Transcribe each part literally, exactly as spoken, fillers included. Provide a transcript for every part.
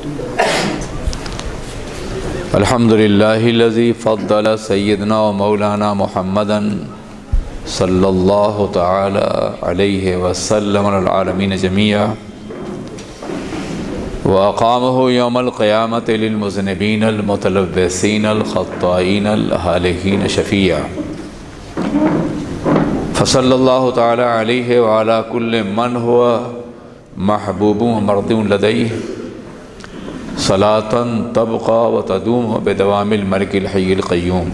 الحمد للہ الذی فضل سیدنا و مولانا محمدا صلی اللہ تعالی علیہ وسلم علی العالمین جمیعا وأقامه يوم القيامة للمذنبين المتلبسين الخطائين الهالكين شفيعا فصلى الله تعالى عليه وعلى كل من هو محبوب ومرضي لديه صلاة تبقى وتدوم بدوام الملك الحي القيوم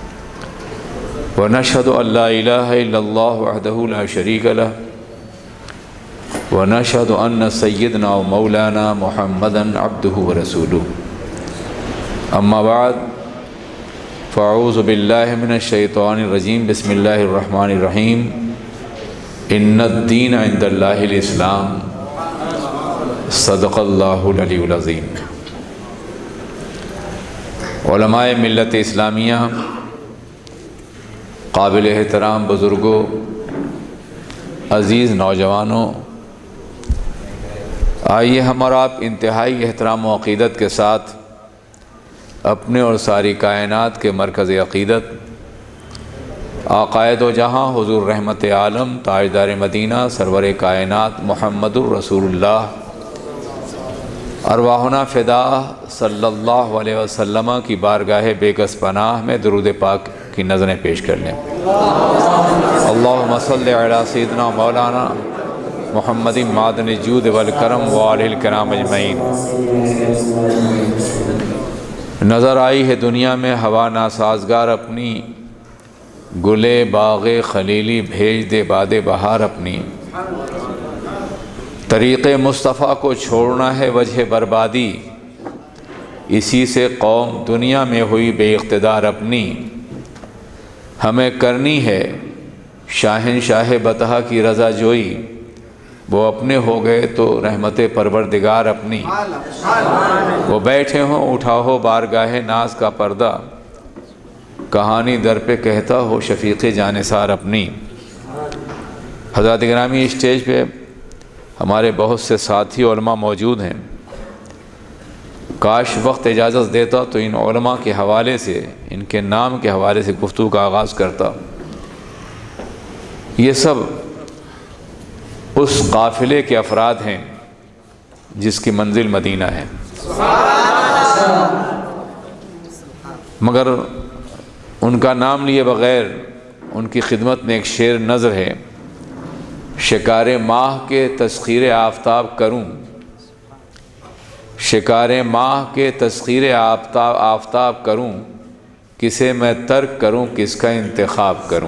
ونشهد أن لا إله إلا الله وحده لا شريك له ونشهد أن سيدنا ومولانا محمدا عبده ورسوله أما بعد فأعوذ بالله من الشيطان الرجيم بسم الله الرحمن الرحيم إن الدين عند الله الإسلام صدق الله العلي العظيم. علماء ملت اسلامیہ، قابل احترام بزرگوں، عزیز نوجوانوں، آئیے ہم اور آپ انتہائی احترام و عقیدت کے ساتھ اپنے اور ساری کائنات کے مرکز عقیدت عقائد و جہاں حضور رحمت عالم تاجدار مدینہ سرور کائنات محمد الرسول اللہ ارواحنا فدا صلی اللہ علیہ وسلم کی بارگاہ بے کس پناہ میں درود پاک کی نظریں پیش کر لیں. اللہم صلی علی سیدنا مولانا محمد معدن الجود والکرم وآلہ الکرام اجمعین. نظر آئی ہے دنیا میں ہوا ناسازگار اپنی، گلے باغ خلیلی بھیج دے باد بہار اپنی. طریق مصطفیٰ کو چھوڑنا ہے وجہ بربادی، اسی سے قوم دنیا میں ہوئی بے اقتدار اپنی. ہمیں کرنی ہے شاہنشاہ بطحہ کی رضا جوئی، وہ اپنے ہو گئے تو رحمت پروردگار اپنی. وہ بیٹھے ہوں اٹھا ہو بارگاہ ناز کا پردہ، کہانی در پہ کہتا ہو شفیق جانثار اپنی. حضرات گرامی، اسٹیج پہ ہمارے بہت سے ساتھی علماء موجود ہیں. کاش وقت اجازت دیتا تو ان علماء کے حوالے سے، ان کے نام کے حوالے سے گفتگو کا آغاز کرتا. یہ سب اس قافلے کے افراد ہیں جس کی منزل مدینہ ہے، مگر ان کا نام لیے بغیر ان کی خدمت میں ایک شعر نظر ہے. شکار ماہ کے تسخیر آفتاب کروں، شکار ماہ کے تسخیر آفتاب آفتاب کروں، کسے میں ترک کروں کس کا انتخاب کروں.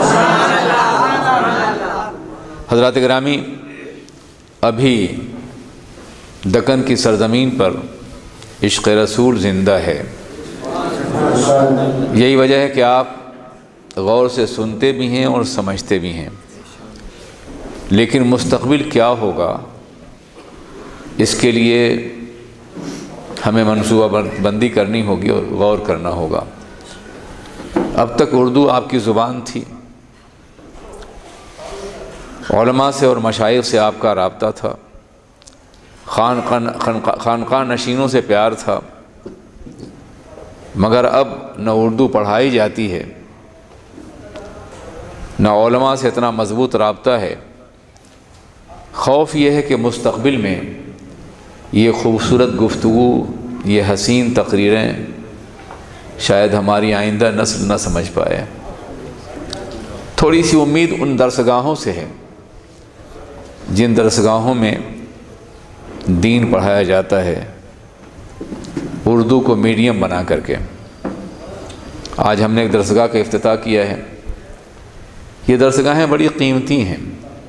حضرات گرامی، ابھی دکن کی سرزمین پر عشق رسول زندہ ہے. یہی وجہ ہے کہ آپ غور سے سنتے بھی ہیں اور سمجھتے بھی ہیں. لیکن مستقبل کیا ہوگا، اس کے لیے ہمیں منصوبہ بندی کرنی ہوگی اور غور کرنا ہوگا. اب تک اردو آپ کی زبان تھی، علماء سے اور مشائخ سے آپ کا رابطہ تھا، خانقاہ خانقاہ نشینوں سے پیار تھا، مگر اب نہ اردو پڑھائی جاتی ہے، نہ علماء سے اتنا مضبوط رابطہ ہے. خوف یہ ہے کہ مستقبل میں یہ خوبصورت گفتگو، یہ حسین تقریریں شاید ہماری آئندہ نسل نہ سمجھ پائے. تھوڑی سی امید ان درسگاہوں سے ہے جن درسگاہوں میں دین پڑھایا جاتا ہے اردو کو میڈیم بنا کر کے. آج ہم نے ایک درسگاہ کا افتتاح کیا ہے. یہ درسگاہیں بڑی قیمتی ہیں،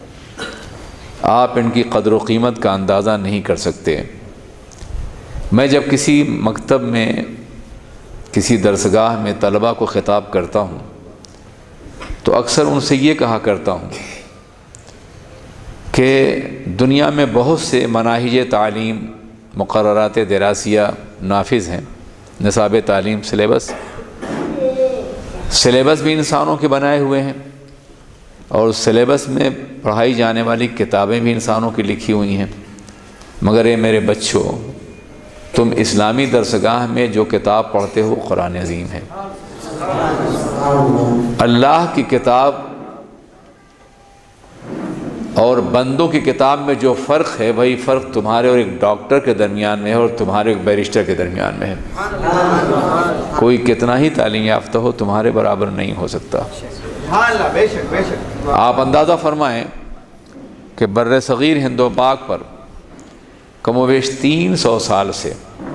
آپ ان کی قدر و قیمت کا اندازہ نہیں کر سکتے. میں جب کسی مکتب میں، کسی درسگاہ میں طلباء کو خطاب کرتا ہوں تو اکثر ان سے یہ کہا کرتا ہوں کہ دنیا میں بہت سے مناہج تعلیم، مقررات دراسیہ نافذ ہیں. نصاب تعلیم، سلیبس سلیبس بھی انسانوں کے بنائے ہوئے ہیں، اور سلیبس میں پڑھائی جانے والی کتابیں بھی انسانوں کی لکھی ہوئی ہیں. مگر اے میرے بچوں، تم اسلامی درسگاہ میں جو کتاب پڑھتے ہو قرآن عظیم ہے۔ اللہ کی کتاب اور بندوں کی کتاب میں جو فرق ہے وہی فرق تمہارے اور ایک ڈاکٹر کے درمیان میں ہے اور تمہارے ایک بیرسٹر کے درمیان میں ہے۔ کوئی کتنا ہی تعلیم یافتہ ہو تمہارے برابر نہیں ہو سکتا۔ آپ اندازہ فرمائیں کہ بر صغیر ہند و پاک پر کم و بیش تین سو سال سے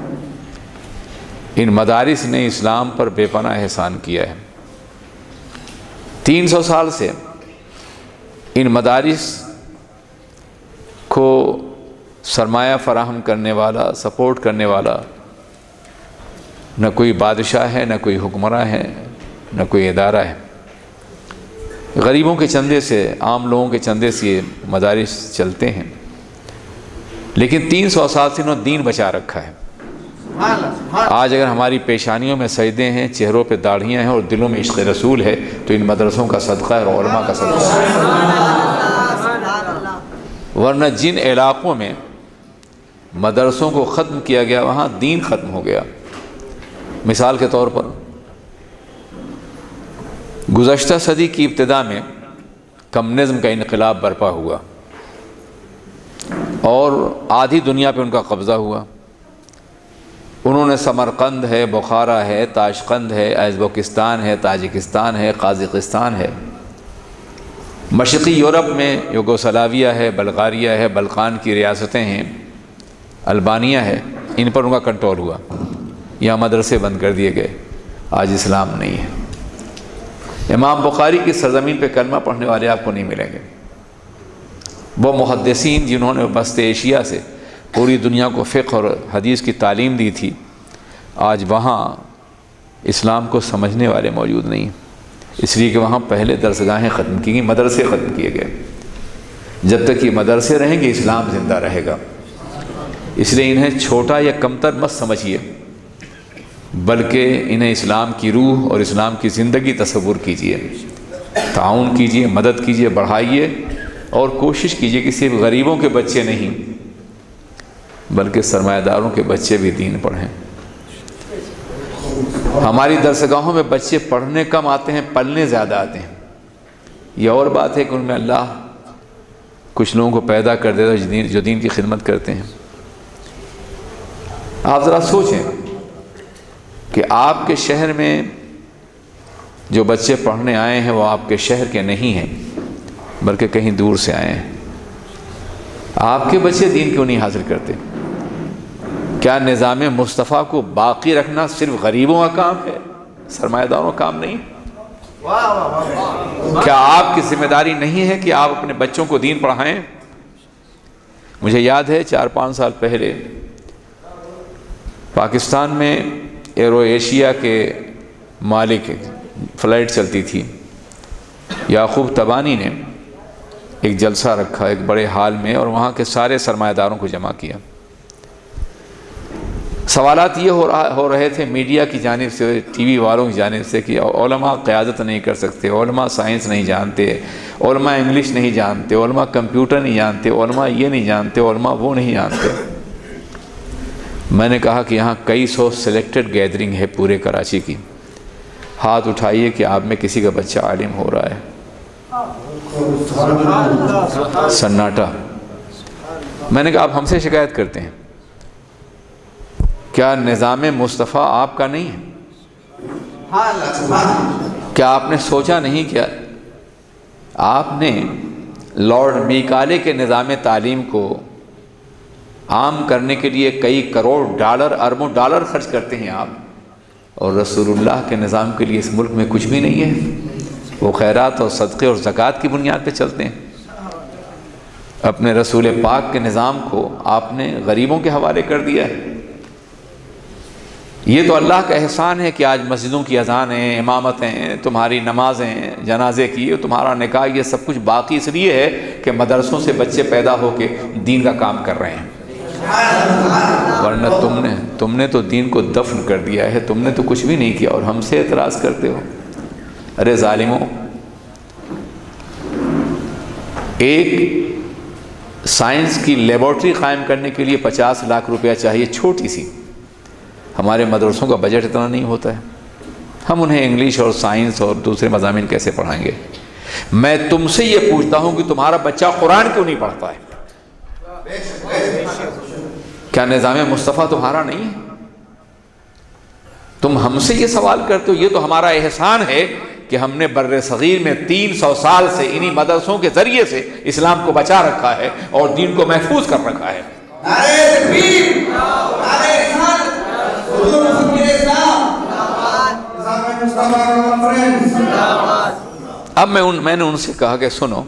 ان مدارس نے اسلام پر بے پناہ احسان کیا ہے۔ تین سو سال سے ان مدارس کو سرمایہ فراہم کرنے والا، سپورٹ کرنے والا نہ کوئی بادشاہ ہے، نہ کوئی حکمراں ہے، نہ کوئی ادارہ ہے۔ غریبوں کے چندے سے، عام لوگوں کے چندے سے یہ مدارس چلتے ہیں، لیکن تین سو سال سے انہوں نے دین بچا رکھا ہے۔ آج اگر ہماری پیشانیوں میں سجدے ہیں، چہروں پہ داڑھیاں ہیں اور دلوں میں عشق رسول ہے تو ان مدرسوں کا صدقہ ہے اور علماء کا صدقہ ہے۔ ورنہ جن علاقوں میں مدرسوں کو ختم کیا گیا وہاں دین ختم ہو گیا۔ مثال کے طور پر گزشتہ صدی کی ابتدا میں کمیونزم کا انقلاب برپا ہوا اور آدھی دنیا پہ ان کا قبضہ ہوا۔ انہوں نے سمرقند ہے، بخارا ہے، تاشقند ہے، ازبکستان ہے، تاجکستان ہے، قازقستان ہے، مشرقی یورپ میں یوگوسلاویہ ہے، بلغاریہ ہے، بلقان کی ریاستیں ہیں، البانیہ ہے، ان پر ان کا کنٹرول ہوا۔ یہاں مدرسے بند کر دیے گئے، آج اسلام نہیں ہے۔ امام بخاری کی سرزمین پہ کلمہ پڑھنے والے آپ کو نہیں ملیں گے۔ وہ محدثین جنہوں نے وسط ایشیا سے پوری دنیا کو فقہ اور حدیث کی تعلیم دی تھی، آج وہاں اسلام کو سمجھنے والے موجود نہیں، اس لیے کہ وہاں پہلے درسگاہیں ختم کی گئیں، مدرسے ختم کیے گئے۔ جب تک یہ مدرسے رہیں گے اسلام زندہ رہے گا۔ اس لیے انہیں چھوٹا یا کمتر مت سمجھیے، بلکہ انہیں اسلام کی روح اور اسلام کی زندگی تصور کیجیے، تعاون کیجیے، مدد کیجیے، بڑھائیے اور کوشش کیجیے کہ صرف غریبوں کے بچے نہیں بلکہ سرمایہ داروں کے بچے بھی دین پڑھیں۔ ہماری درسگاہوں میں بچے پڑھنے کم آتے ہیں، پلنے زیادہ آتے ہیں۔ یہ اور بات ہے کہ ان میں اللہ کچھ لوگوں کو پیدا کر دیتا ہے جو دین کی خدمت کرتے ہیں۔ آپ ذرا سوچیں کہ آپ کے شہر میں جو بچے پڑھنے آئے ہیں وہ آپ کے شہر کے نہیں ہیں بلکہ کہیں دور سے آئے ہیں۔ آپ کے بچے دین کیوں نہیں حاصل کرتے؟ کیا نظام مصطفیٰ کو باقی رکھنا صرف غریبوں کا کام ہے، سرمایہ داروں کا کام نہیں؟ کیا آپ کی ذمہ داری نہیں ہے کہ آپ اپنے بچوں کو دین پڑھائیں؟ مجھے یاد ہے چار پانچ سال پہلے پاکستان میں ایرو ایشیا کے مالک فلائٹ چلتی تھی، یعقوب تبانی نے ایک جلسہ رکھا ایک بڑے ہال میں اور وہاں کے سارے سرمایہ داروں کو جمع کیا۔ سوالات یہ ہو رہا ہو رہے تھے میڈیا کی جانب سے، ٹی وی والوں کی جانب سے کہ علماء قیادت نہیں کر سکتے، علماء سائنس نہیں جانتے، علماء انگلش نہیں جانتے، علماء کمپیوٹر نہیں جانتے، علماء یہ نہیں جانتے، علماء وہ نہیں جانتے۔ میں نے کہا کہ یہاں کئی سو سلیکٹڈ گیدرنگ ہے پورے کراچی کی، ہاتھ اٹھائیے کہ آپ میں کسی کا بچہ عالم ہو رہا ہے۔ سناٹا۔ میں نے کہا آپ ہم سے شکایت کرتے ہیں، کیا نظام مصطفیٰ آپ کا نہیں ہے؟ کیا آپ نے سوچا نہیں کیا آپ نے لارڈ میکالے کے نظام تعلیم کو عام کرنے کے لیے کئی کروڑ ڈالر، اربوں ڈالر خرچ کرتے ہیں آپ، اور رسول اللہ کے نظام کے لیے اس ملک میں کچھ بھی نہیں ہے؟ وہ خیرات اور صدقے اور زکوٰۃ کی بنیاد پہ چلتے ہیں۔ اپنے رسول پاک کے نظام کو آپ نے غریبوں کے حوالے کر دیا ہے۔ یہ تو اللہ کا احسان ہے کہ آج مسجدوں کی اذانیں، امامتیں، تمہاری نمازیں، جنازے کی، تمہارا نکاح، یہ سب کچھ باقی اس لیے ہے کہ مدرسوں سے بچے پیدا ہو کے دین کا کام کر رہے ہیں، ورنہ تم نے تم نے تو دین کو دفن کر دیا ہے، تم نے تو کچھ بھی نہیں کیا اور ہم سے اعتراض کرتے ہو۔ ارے ظالموں، ایک سائنس کی لیبارٹری قائم کرنے کے لیے پچاس لاکھ روپیہ چاہیے، چھوٹی سی، ہمارے مدرسوں کا بجٹ اتنا نہیں ہوتا ہے، ہم انہیں انگلش اور سائنس اور دوسرے مضامین کیسے پڑھائیں گے؟ میں تم سے یہ پوچھتا ہوں کہ تمہارا بچہ قرآن کیوں نہیں پڑھتا ہے؟ کیا نظام مصطفیٰ تمہارا نہیں ہے؟ تم ہم سے یہ سوال کرتے ہو۔ یہ تو ہمارا احسان ہے کہ ہم نے بر صغیر میں تین سو سال سے انہی مدرسوں کے ذریعے سے اسلام کو بچا رکھا ہے اور دین کو محفوظ کر رکھا ہے۔ اب میں ان میں نے ان سے کہا کہ سنو،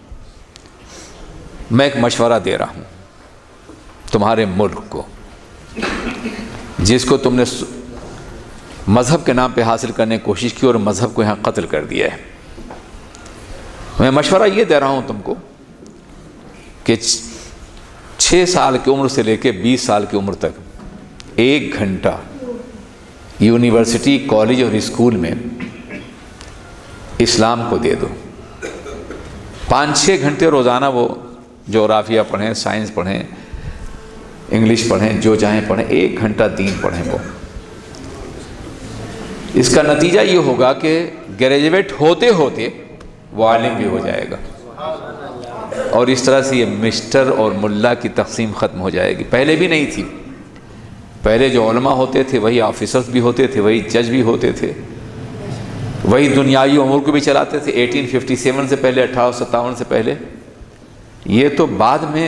میں ایک مشورہ دے رہا ہوں تمہارے ملک کو، جس کو تم نے مذہب کے نام پہ حاصل کرنے کی کوشش کی اور مذہب کو یہاں قتل کر دیا ہے۔ میں مشورہ یہ دے رہا ہوں تم کو کہ چھ سال کی عمر سے لے کے بیس سال کی عمر تک ایک گھنٹہ یونیورسٹی، کالج اور اسکول میں اسلام کو دے دو۔ پانچ چھ گھنٹے روزانہ وہ جغرافیہ پڑھیں، سائنس پڑھیں، انگلش پڑھیں، جو چاہیں پڑھیں، ایک گھنٹہ دین پڑھیں وہ۔ اس کا نتیجہ یہ ہوگا کہ گریجویٹ ہوتے ہوتے وہ عالم بھی ہو جائے گا، اور اس طرح سے یہ مسٹر اور ملا کی تقسیم ختم ہو جائے گی۔ پہلے بھی نہیں تھی، پہلے جو علماء ہوتے تھے وہی آفیسرز بھی ہوتے تھے، وہی جج بھی ہوتے تھے، وہی دنیاوی امور کو بھی چلاتے تھے۔ ایٹین ففٹی سیون سے پہلے، اٹھارہ سو ستاون سے پہلے۔ یہ تو بعد میں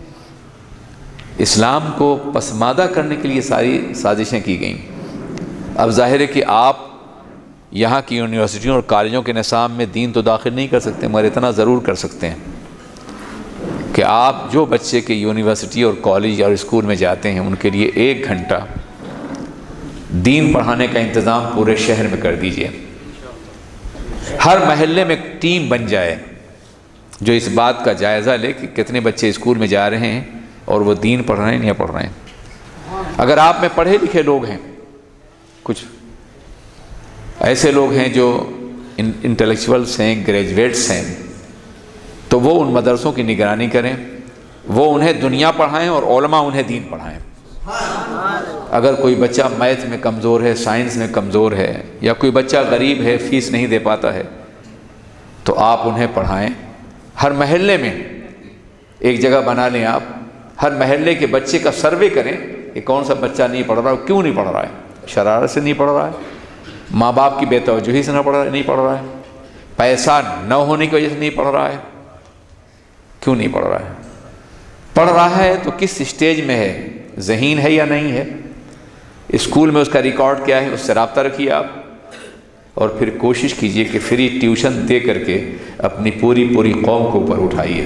اسلام کو پسماندہ کرنے کے لیے ساری سازشیں کی گئیں۔ اب ظاہر ہے کہ آپ یہاں کی یونیورسٹیوں اور کالجوں کے نصاب میں دین تو داخل نہیں کر سکتے، مگر اتنا ضرور کر سکتے ہیں کہ آپ جو بچے کے یونیورسٹی اور کالج اور اسکول میں جاتے ہیں ان کے لیے ایک گھنٹہ دین پڑھانے کا انتظام پورے شہر میں کر دیجئے۔ ہر محلے میں ایک ٹیم بن جائے جو اس بات کا جائزہ لے کہ کتنے بچے اسکول میں جا رہے ہیں اور وہ دین پڑھ رہے ہیں یا پڑھ رہے ہیں۔ اگر آپ میں پڑھے لکھے لوگ ہیں، کچھ ایسے لوگ ہیں جو انٹلیکچوئلس ہیں، گریجویٹس ہیں، تو وہ ان مدرسوں کی نگرانی کریں، وہ انہیں دنیا پڑھائیں اور علماء انہیں دین پڑھائیں۔ اگر کوئی بچہ میتھ میں کمزور ہے، سائنس میں کمزور ہے، یا کوئی بچہ غریب ہے، فیس نہیں دے پاتا ہے، تو آپ انہیں پڑھائیں۔ ہر محلے میں ایک جگہ بنا لیں، آپ ہر محلے کے بچے کا سروے کریں کہ کون سا بچہ نہیں پڑھ رہا ہے، کیوں نہیں پڑھ رہا ہے؟ شرارت سے نہیں پڑھ رہا ہے، ماں باپ کی بے توجہی سے نہ پڑھ رہا ہے نہیں پڑھ رہا ہے، پیسہ نہ ہونے کی وجہ سے نہیں پڑھ رہا ہے، کیوں نہیں پڑھ رہا ہے؟ پڑھ رہا ہے تو کس اسٹیج میں ہے، ذہین ہے یا نہیں ہے، اسکول میں اس کا ریکارڈ کیا ہے، اس سے رابطہ رکھیے آپ، اور پھر کوشش کیجئے کہ فری ٹیوشن دے کر کے اپنی پوری پوری قوم کو اوپر اٹھائیے۔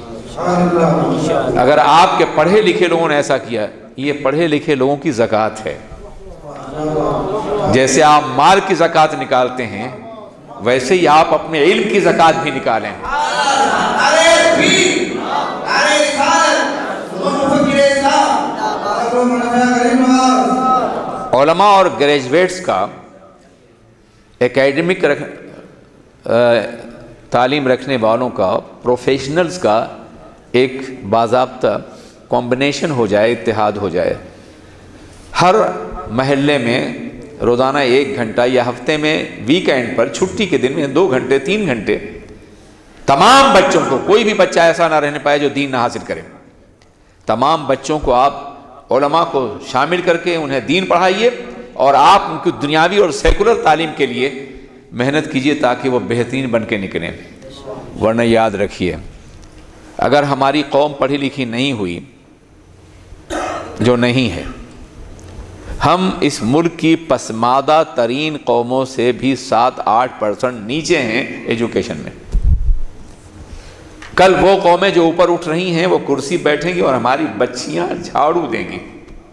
اگر آپ کے پڑھے لکھے لوگوں نے ایسا کیا، یہ پڑھے لکھے لوگوں کی زکوٰۃ ہے۔ جیسے آپ مال کی زکوٰۃ نکالتے ہیں ویسے ہی آپ اپنے علم کی زکوٰۃ بھی نکالیں۔ علماء اور گریجویٹس کا اکیڈمک رکھ تعلیم رکھنے والوں کا، پروفیشنلز کا ایک باضابطہ کمبینیشن ہو جائے، اتحاد ہو جائے۔ ہر محلے میں روزانہ ایک گھنٹہ یا ہفتے میں ویکینڈ پر، چھٹی کے دن میں دو گھنٹے تین گھنٹے تمام بچوں کو، کوئی بھی بچہ ایسا نہ رہنے پائے جو دین نہ حاصل کرے، تمام بچوں کو آپ علماء کو شامل کر کے انہیں دین پڑھائیے، اور آپ ان کی دنیاوی اور سیکولر تعلیم کے لیے محنت کیجئے تاکہ وہ بہترین بن کے نکلیں۔ ورنہ یاد رکھیے، اگر ہماری قوم پڑھی لکھی نہیں ہوئی، جو نہیں ہے، ہم اس ملک کی پسماندہ ترین قوموں سے بھی سات آٹھ پرسنٹ نیچے ہیں ایجوکیشن میں۔ کل وہ قومیں جو اوپر اٹھ رہی ہیں وہ کرسی بیٹھیں گی اور ہماری بچیاں جھاڑو دیں گی،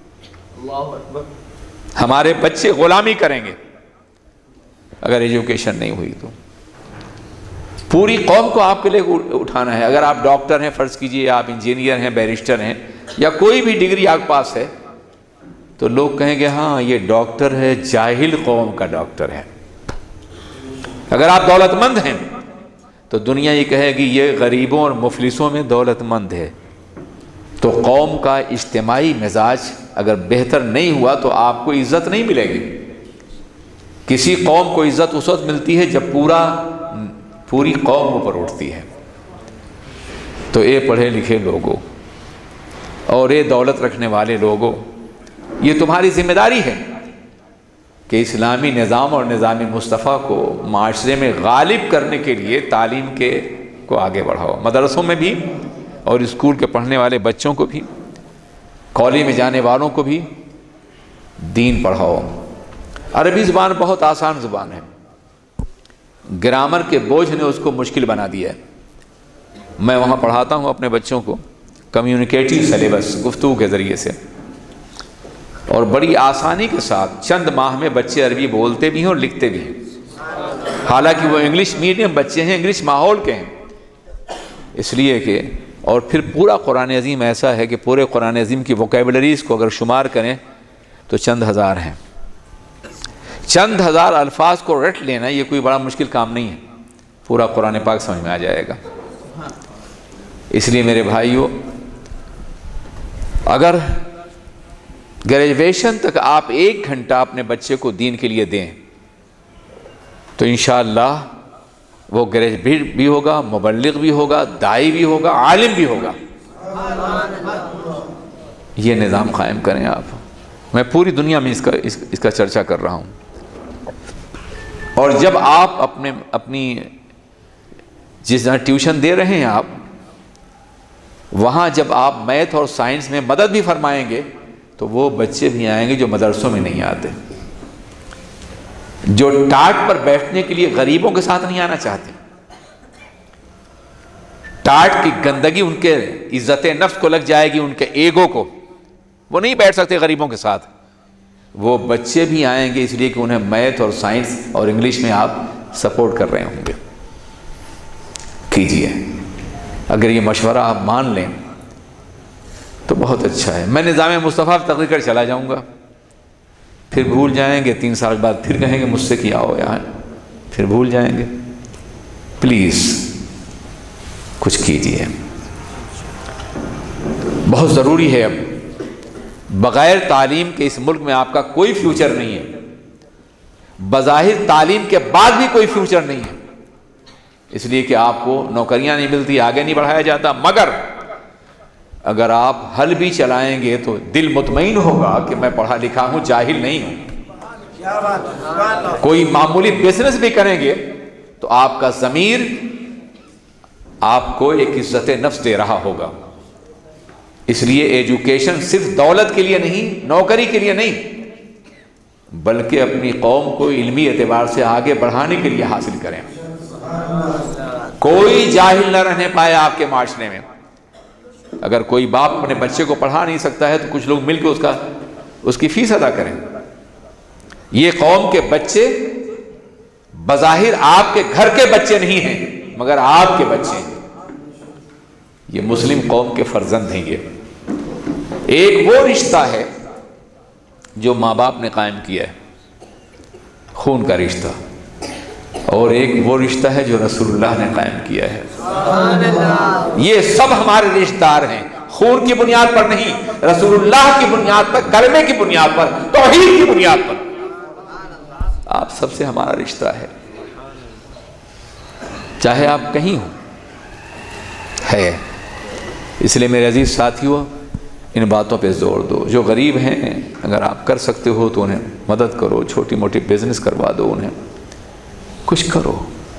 ہمارے بچے غلامی کریں گے اگر ایجوکیشن نہیں ہوئی تو۔ پوری قوم کو آپ کے لئے اٹھانا ہے۔ اگر آپ ڈاکٹر ہیں، فرض کیجئے آپ انجینئر ہیں، بیرسٹر ہیں، یا کوئی بھی ڈگری آپ کے پاس ہے، تو لوگ کہیں گے ہاں یہ ڈاکٹر ہے، جاہل قوم کا ڈاکٹر ہے۔ اگر آپ دولت مند ہیں تو دنیا یہ کہے گی یہ غریبوں اور مفلسوں میں دولت مند ہے۔ تو قوم کا اجتماعی مزاج اگر بہتر نہیں ہوا تو آپ کو عزت نہیں ملے گی۔ کسی قوم کو عزت اس وقت ملتی ہے جب پورا پوری قوم اوپر اٹھتی ہے۔ تو اے پڑھے لکھے لوگوں اور اے دولت رکھنے والے لوگوں، یہ تمہاری ذمہ داری ہے کہ اسلامی نظام اور نظام مصطفیٰ کو معاشرے میں غالب کرنے کے لیے تعلیم کے کو آگے بڑھاؤ، مدرسوں میں بھی اور اسکول کے پڑھنے والے بچوں کو بھی، کالج میں جانے والوں کو بھی دین پڑھاؤ۔ عربی زبان بہت آسان زبان ہے، گرامر کے بوجھ نے اس کو مشکل بنا دیا ہے۔ میں وہاں پڑھاتا ہوں اپنے بچوں کو کمیونیکیٹیو سلیبس، گفتگو کے ذریعے سے، اور بڑی آسانی کے ساتھ چند ماہ میں بچے عربی بولتے بھی ہیں اور لکھتے بھی ہیں، حالانکہ وہ انگلش میڈیم بچے ہیں، انگلش ماحول کے ہیں۔ اس لیے کہ اور پھر پورا قرآن عظیم ایسا ہے کہ پورے قرآن عظیم کی ووکیبلریز کو اگر شمار کریں تو چند ہزار ہیں۔ چند ہزار الفاظ کو رٹ لینا یہ کوئی بڑا مشکل کام نہیں ہے، پورا قرآن پاک سمجھ میں آ جائے گا۔ اس لیے میرے بھائیوں، اگر گریجویشن تک آپ ایک گھنٹہ اپنے بچے کو دین کے لیے دیں تو انشاءاللہ وہ گریجویٹ بھی ہوگا، مبلغ بھی ہوگا، داعی بھی ہوگا، عالم بھی ہوگا۔ یہ نظام قائم کریں آپ۔ میں پوری دنیا میں اس کا اس, اس کا چرچا کر رہا ہوں۔ اور جب آپ اپنے اپنی جس طرح ٹیوشن دے رہے ہیں آپ، وہاں جب آپ میتھ اور سائنس میں مدد بھی فرمائیں گے تو وہ بچے بھی آئیں گے جو مدرسوں میں نہیں آتے، جو ٹاٹ پر بیٹھنے کے لیے غریبوں کے ساتھ نہیں آنا چاہتے۔ ٹاٹ کی گندگی ان کے عزت نفس کو لگ جائے گی، ان کے ایگو کو، وہ نہیں بیٹھ سکتے غریبوں کے ساتھ۔ وہ بچے بھی آئیں گے اس لیے کہ انہیں میتھ اور سائنس اور انگلش میں آپ سپورٹ کر رہے ہوں گے۔ کیجئے، اگر یہ مشورہ آپ مان لیں تو بہت اچھا ہے۔ میں نظام مصطفیٰ تقریر کر چلا جاؤں گا، پھر بھول جائیں گے، تین سال بعد پھر کہیں گے مجھ سے کیا ہو یہاں، پھر بھول جائیں گے۔ پلیز کچھ کیجئے، بہت ضروری ہے۔ اب بغیر تعلیم کے اس ملک میں آپ کا کوئی فیوچر نہیں ہے، بظاہر تعلیم کے بعد بھی کوئی فیوچر نہیں ہے، اس لیے کہ آپ کو نوکریاں نہیں ملتی، آگے نہیں بڑھایا جاتا۔ مگر اگر آپ حل بھی چلائیں گے تو دل مطمئن ہوگا کہ میں پڑھا لکھا ہوں، جاہل نہیں ہوں۔ کوئی معمولی بزنس بھی کریں گے تو آپ کا ضمیر آپ کو ایک عزت نفس دے رہا ہوگا۔ اس لیے ایجوکیشن صرف دولت کے لیے نہیں، نوکری کے لیے نہیں، بلکہ اپنی قوم کو علمی اعتبار سے آگے بڑھانے کے لیے حاصل کریں۔ کوئی جاہل نہ رہنے پائے آپ کے معاشرے میں۔ اگر کوئی باپ اپنے بچے کو پڑھا نہیں سکتا ہے تو کچھ لوگ مل کے اس کا اس کی فیس ادا کریں۔ یہ قوم کے بچے بظاہر آپ کے گھر کے بچے نہیں ہیں، مگر آپ کے بچے ہیں۔ یہ مسلم قوم کے فرزند ہیں۔ یہ ایک وہ رشتہ ہے جو ماں باپ نے قائم کیا ہے، خون کا رشتہ، اور ایک وہ رشتہ ہے جو رسول اللہ نے قائم کیا ہے۔ یہ سب ہمارے رشتہ دار ہیں، خون کی بنیاد پر نہیں، رسول اللہ کی بنیاد پر، کلمے کی بنیاد پر، توحید کی بنیاد پر۔ آپ سب سے ہمارا رشتہ ہے، چاہے آپ کہیں ہوں، ہے۔ اس لیے میرے عزیز ساتھیوں، ان باتوں پہ زور دو۔ جو غریب ہیں اگر آپ کر سکتے ہو تو انہیں مدد کرو، چھوٹی موٹی بزنس کروا دو، انہیں کچھ کرو،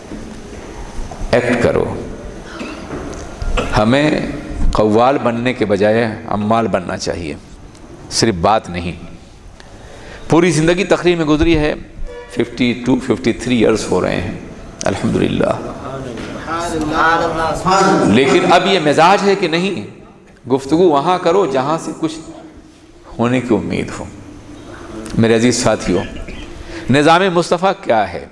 ایکٹ کرو۔ ہمیں قوال بننے کے بجائے عمال بننا چاہیے، صرف بات نہیں۔ پوری زندگی تقریر میں گزری ہے، fifty two fifty three years ہو رہے ہیں الحمدللہ، لیکن اب یہ مزاج ہے کہ نہیں، گفتگو وہاں کرو جہاں سے کچھ ہونے کی امید ہو۔ میرے عزیز ساتھیوں، نظام مصطفیٰ کیا ہے؟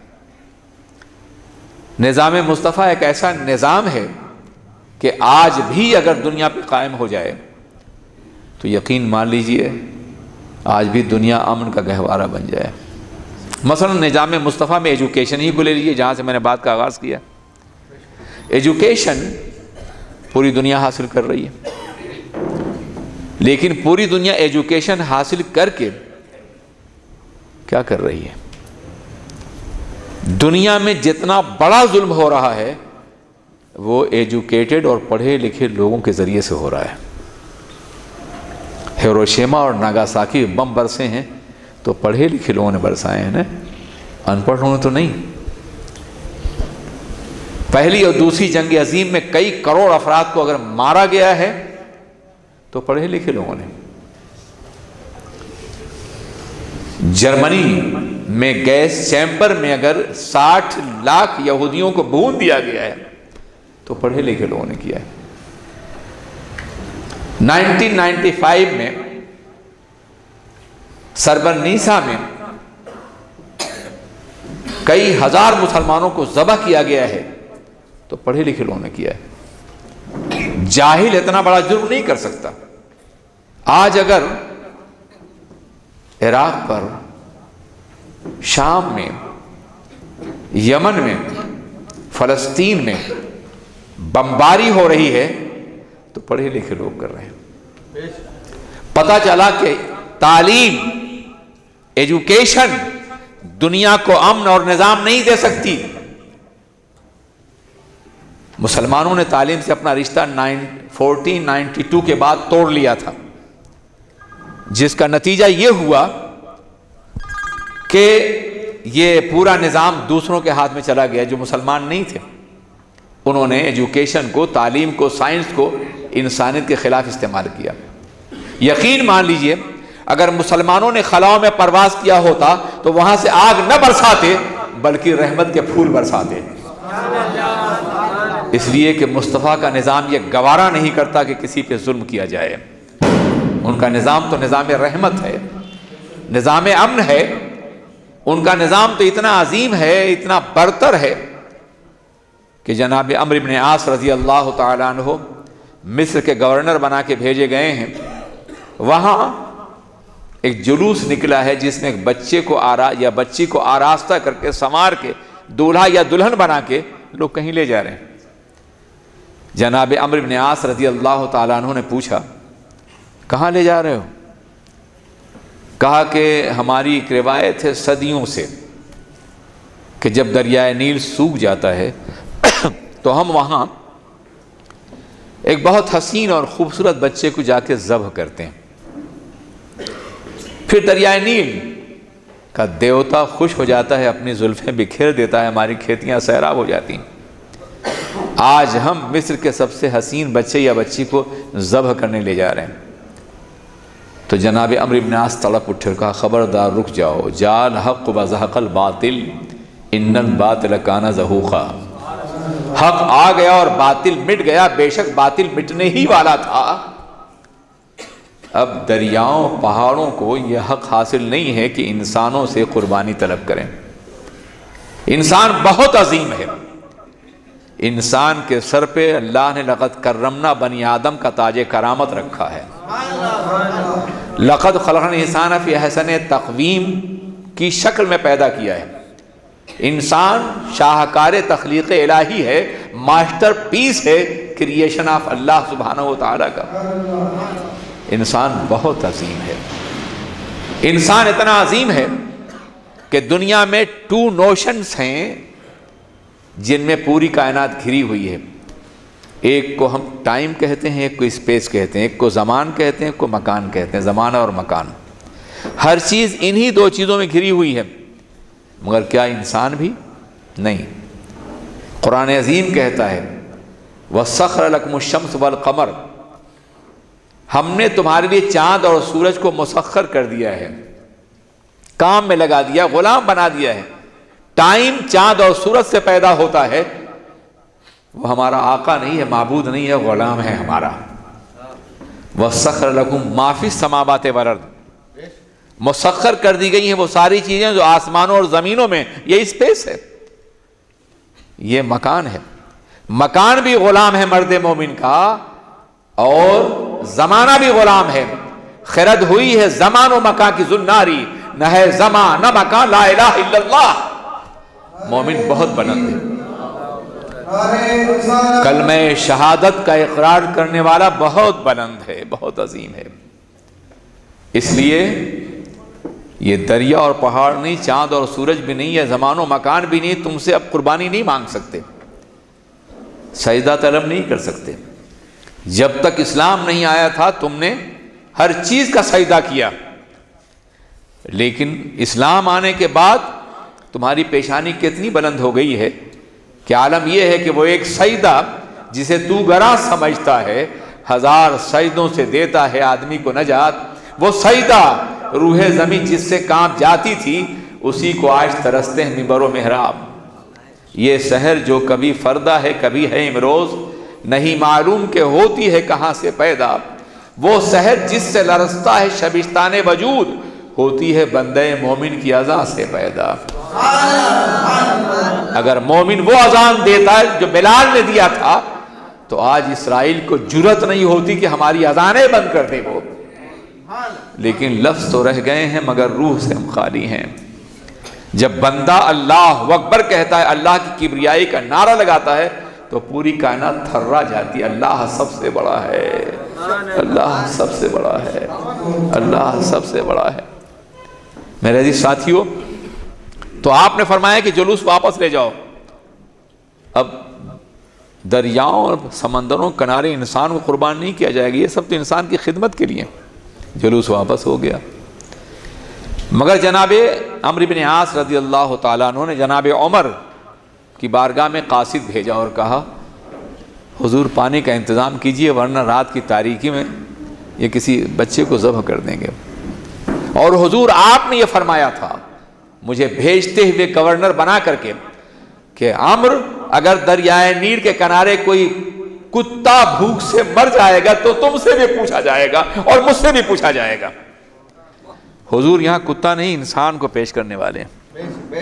نظام مصطفیٰ ایک ایسا نظام ہے کہ آج بھی اگر دنیا پہ قائم ہو جائے تو یقین مان لیجئے آج بھی دنیا امن کا گہوارہ بن جائے۔ مثلا نظام مصطفیٰ میں ایجوکیشن ہی کو لے لیجئے، جہاں سے میں نے بات کا آغاز کیا۔ ایجوکیشن پوری دنیا حاصل کر رہی ہے، لیکن پوری دنیا ایجوکیشن حاصل کر کے کیا کر رہی ہے؟ دنیا میں جتنا بڑا ظلم ہو رہا ہے وہ ایجوکیٹڈ اور پڑھے لکھے لوگوں کے ذریعے سے ہو رہا ہے۔ ہیروشیما اور ناگاساکی بم برسے ہیں تو پڑھے لکھے لوگوں نے برسائے ہیں نا، ان پڑھ لوگوں نے تو نہیں۔ پہلی اور دوسری جنگ عظیم میں کئی کروڑ افراد کو اگر مارا گیا ہے تو پڑھے لکھے لوگوں نے۔ جرمنی میں گیس چیمبر میں اگر ساٹھ لاکھ یہودیوں کو بھون دیا گیا ہے تو پڑھے لکھے لوگوں نے کیا ہے۔ نائنٹین نائنٹی فائیو میں سربرنیسا میں کئی ہزار مسلمانوں کو ذبح کیا گیا ہے تو پڑھے لکھے لوگوں نے کیا ہے۔ جاہل اتنا بڑا جرم نہیں کر سکتا۔ آج اگر عراق پر، شام میں، یمن میں، فلسطین میں بمباری ہو رہی ہے تو پڑھے لکھے لوگ کر رہے ہیں۔ پتہ چلا کہ تعلیم، ایجوکیشن دنیا کو امن اور نظام نہیں دے سکتی۔ مسلمانوں نے تعلیم سے اپنا رشتہ فورٹین نائنٹی ٹو کے بعد توڑ لیا تھا، جس کا نتیجہ یہ ہوا کہ یہ پورا نظام دوسروں کے ہاتھ میں چلا گیا جو مسلمان نہیں تھے۔ انہوں نے ایجوکیشن کو، تعلیم کو، سائنس کو انسانیت کے خلاف استعمال کیا۔ یقین مان لیجئے اگر مسلمانوں نے خلاؤں میں پرواز کیا ہوتا تو وہاں سے آگ نہ برساتے بلکہ رحمت کے پھول برساتے۔ اس لیے کہ مصطفیٰ کا نظام یہ گوارا نہیں کرتا کہ کسی پہ ظلم کیا جائے۔ ان کا نظام تو نظام رحمت ہے، نظام امن ہے۔ ان کا نظام تو اتنا عظیم ہے، اتنا برتر ہے کہ جناب عمرو بن عاص رضی اللہ تعالیٰ عنہ مصر کے گورنر بنا کے بھیجے گئے ہیں۔ وہاں ایک جلوس نکلا ہے جس میں ایک بچے کو آرا یا بچی کو آراستہ کر کے سنوار کے دولہا یا دلہن بنا کے لوگ کہیں لے جا رہے ہیں۔ جناب عمرو بن عاص رضی اللہ تعالیٰ عنہ نے پوچھا کہاں لے جا رہے ہو؟ کہا کہ ہماری ایک روایت ہے صدیوں سے کہ جب دریائے نیل سوکھ جاتا ہے تو ہم وہاں ایک بہت حسین اور خوبصورت بچے کو جا کے ذبح کرتے ہیں، پھر دریائے نیل کا دیوتا خوش ہو جاتا ہے، اپنی زلفیں بکھیر دیتا ہے، ہماری کھیتیاں سیراب ہو جاتی ہیں۔ آج ہم مصر کے سب سے حسین بچے یا بچی کو ذبح کرنے لے جا رہے ہیں۔ تو جناب عمرو بن عاص تڑپ اٹھے اور کہا خبردار رک جاؤ، جاء الحق وزهق الباطل ان الباطل کان زہوقا۔ حق آ گیا اور باطل مٹ گیا، بے شک باطل مٹنے ہی والا تھا۔ اب دریاؤں پہاڑوں کو یہ حق حاصل نہیں ہے کہ انسانوں سے قربانی طلب کریں۔ انسان بہت عظیم ہے، انسان کے سر پہ اللہ نے لقد کرمنا بنی آدم کا تاج کرامت رکھا ہے۔ لقد خلقنا الانسان فی احسن تقویم کی شکل میں پیدا کیا ہے۔ انسان شاہکار تخلیق الہی ہے، ماسٹر پیس ہے کریشن آف اللہ سبحانہ و تعالیٰ کا۔ انسان بہت عظیم ہے۔ انسان اتنا عظیم ہے کہ دنیا میں ٹو نوشنز ہیں جن میں پوری کائنات گھری ہوئی ہے۔ ایک کو ہم ٹائم کہتے ہیں، ایک کو اسپیس کہتے ہیں، ایک کو زمان کہتے ہیں، ایک کو مکان کہتے ہیں، زمانہ اور مکان۔ ہر چیز انہی دو چیزوں میں گھری ہوئی ہے، مگر کیا انسان بھی نہیں۔ قرآن عظیم کہتا ہے وَسَخَّرَ لَكُمُ الشَّمْسَ وَالْقَمَرَ، ہم نے تمہارے لیے چاند اور سورج کو مسخر کر دیا ہے، کام میں لگا دیا، غلام بنا دیا ہے۔ ٹائم چاند اور سورج سے پیدا ہوتا ہے، وہ ہمارا آقا نہیں ہے، معبود نہیں ہے، غلام ہے ہمارا۔ وَسَخَّرَ لَكُمْ مَا فِي السَّمَاوَاتِ وَالْأَرْضِ، مسخر کر دی گئی ہیں وہ ساری چیزیں جو آسمانوں اور زمینوں میں، یہ اسپیس ہے، یہ مکان ہے۔ مکان بھی غلام ہے مرد مومن کا اور زمانہ بھی غلام ہے۔ خرد ہوئی ہے زمان و مکان کی زناری، نہ ہے زمان نہ مکان، لا الہ الا اللہ۔ مومن بہت بلند ہے، کلمہ شہادت کا اقرار کرنے والا بہت بلند ہے، بہت عظیم ہے۔ اس لیے یہ دریا اور پہاڑ نہیں، چاند اور سورج بھی نہیں ہے، زمان و مکان بھی نہیں، تم سے اب قربانی نہیں مانگ سکتے، سجدہ طلب نہیں کر سکتے۔ جب تک اسلام نہیں آیا تھا تم نے ہر چیز کا سجدہ کیا، لیکن اسلام آنے کے بعد تمہاری پیشانی کتنی بلند ہو گئی ہے کہ عالم یہ ہے کہ وہ ایک سجدہ جسے تو گراں سمجھتا ہے ہزار سجدوں سے دیتا ہے آدمی کو نجات، وہ سجدہ روح زمین جس سے کانپ جاتی تھی اسی کو آج ترستے ہیں منبر و محراب۔ یہ سحر جو کبھی فردہ ہے کبھی ہے امروز، نہیں معلوم کہ ہوتی ہے کہاں سے پیدا، وہ سحر جس سے لرزتا ہے شبستان وجود، ہوتی ہے بندے مومن کی اذان سے پیدا۔ اگر مومن وہ اذان دیتا ہے جو بلال نے دیا تھا تو آج اسرائیل کو جرت نہیں ہوتی کہ ہماری اذانیں بند کر دیں وہ، لیکن لفظ تو رہ گئے ہیں مگر روح سے ہم خالی ہیں۔ جب بندہ اللہ اکبر کہتا ہے، اللہ کی کبریائی کا نعرہ لگاتا ہے تو پوری کائنات تھرا جاتی ہے، اللہ سب سے بڑا ہے، اللہ سب سے بڑا ہے، اللہ سب سے بڑا ہے۔ میرے عزیز ساتھیوں، تو آپ نے فرمایا کہ جلوس واپس لے جاؤ۔ اب دریاؤں اور سمندروں کنارے انسان کو قربان نہیں کیا جائے گا، یہ سب تو انسان کی خدمت کے لیے۔ جلوس واپس ہو گیا، مگر جناب عمرو بن عاص رضی اللہ تعالیٰ عنہ نے جناب عمر کی بارگاہ میں قاصد بھیجا اور کہا حضور پانی کا انتظام کیجئے ورنہ رات کی تاریکی میں یہ کسی بچے کو ذبح کر دیں گے۔ اور حضور آپ نے یہ فرمایا تھا مجھے بھیجتے ہوئے گورنر بنا کر کے کہ عمرو اگر دریائے نیل کے کنارے کوئی کتا بھوک سے مر جائے گا تو تم سے بھی پوچھا جائے گا اور مجھ سے بھی پوچھا جائے گا۔ حضور یہاں کتا نہیں انسان کو پیش کرنے والے ہیں۔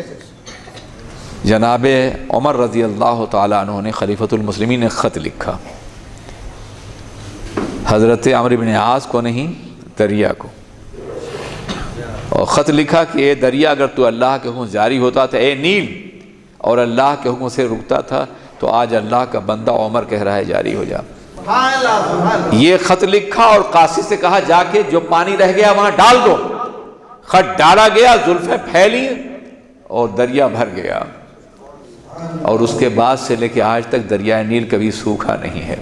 جناب عمر رضی اللہ تعالیٰ عنہ نے خلیفۃ المسلمین نے خط لکھا، حضرت عمرو بن عاص کو نہیں دریا کو، اور خط لکھا کہ اے دریا اگر تو اللہ کے حکم جاری ہوتا تھا، اے نیل اور اللہ کے حکم سے رکتا تھا تو آج اللہ کا بندہ عمر کہہ رہا ہے جاری ہو جا۔ یہ خط لکھا اور قاصد سے کہا جا کے جو پانی رہ گیا وہاں ڈال دو۔ خط ڈالا گیا، زلفیں پھیلی اور دریا بھر گیا، اور اس کے بعد سے لے کے آج تک دریائے نیل کبھی سوکھا نہیں ہے۔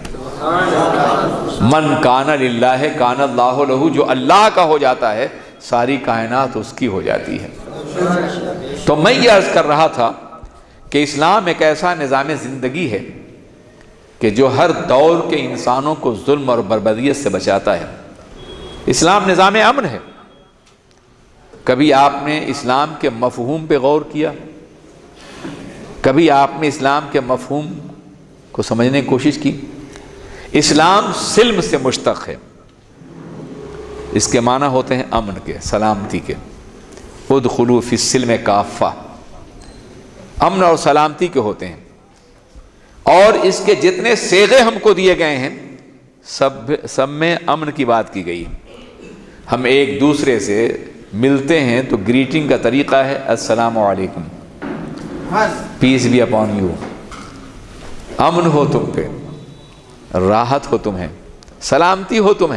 من کان للہ کان اللہ لہ، جو اللہ کا ہو جاتا ہے ساری کائنات اس کی ہو جاتی ہے۔ تو میں یہ عرض کر رہا تھا کہ اسلام ایک ایسا نظام زندگی ہے کہ جو ہر دور کے انسانوں کو ظلم اور بربریت سے بچاتا ہے۔ اسلام نظام امن ہے۔ کبھی آپ نے اسلام کے مفہوم پہ غور کیا؟ کبھی آپ نے اسلام کے مفہوم کو سمجھنے کی کوشش کی؟ اسلام سلم سے مشتق ہے، اس کے معنی ہوتے ہیں امن کے، سلامتی کے۔ ادخلوا فی السلم کافہ، امن اور سلامتی کے ہوتے ہیں، اور اس کے جتنے صیغے ہم کو دیے گئے ہیں سب سب میں امن کی بات کی گئی۔ ہم ایک دوسرے سے ملتے ہیں تو گریٹنگ کا طریقہ ہے السلام علیکم، پیس بی اپون یو، امن ہو تم پہ، راحت ہو تمہیں، سلامتی ہو تمہیں۔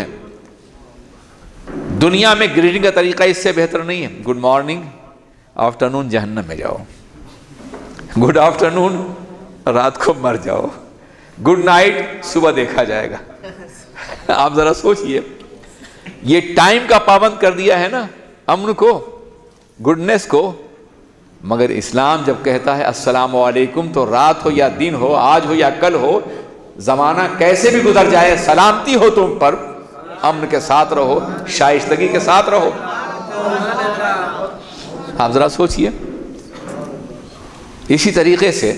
دنیا میں گریٹنگ کا طریقہ اس سے بہتر نہیں ہے۔ گڈ مارننگ، آفٹرنون جہنم میں جاؤ، گڈ آفٹرنون رات کو مر جاؤ، گڈ نائٹ صبح دیکھا جائے گا۔ آپ ذرا سوچئے، یہ ٹائم کا پابند کر دیا ہے نا امن کو، گڈنس کو، مگر اسلام جب کہتا ہے السلام علیکم تو رات ہو یا دن ہو، آج ہو یا کل ہو، زمانہ کیسے بھی گزر جائے سلامتی ہو تم پر، امن کے ساتھ رہو، شائستگی کے ساتھ رہو۔ آپ ذرا سوچئے، اسی طریقے سے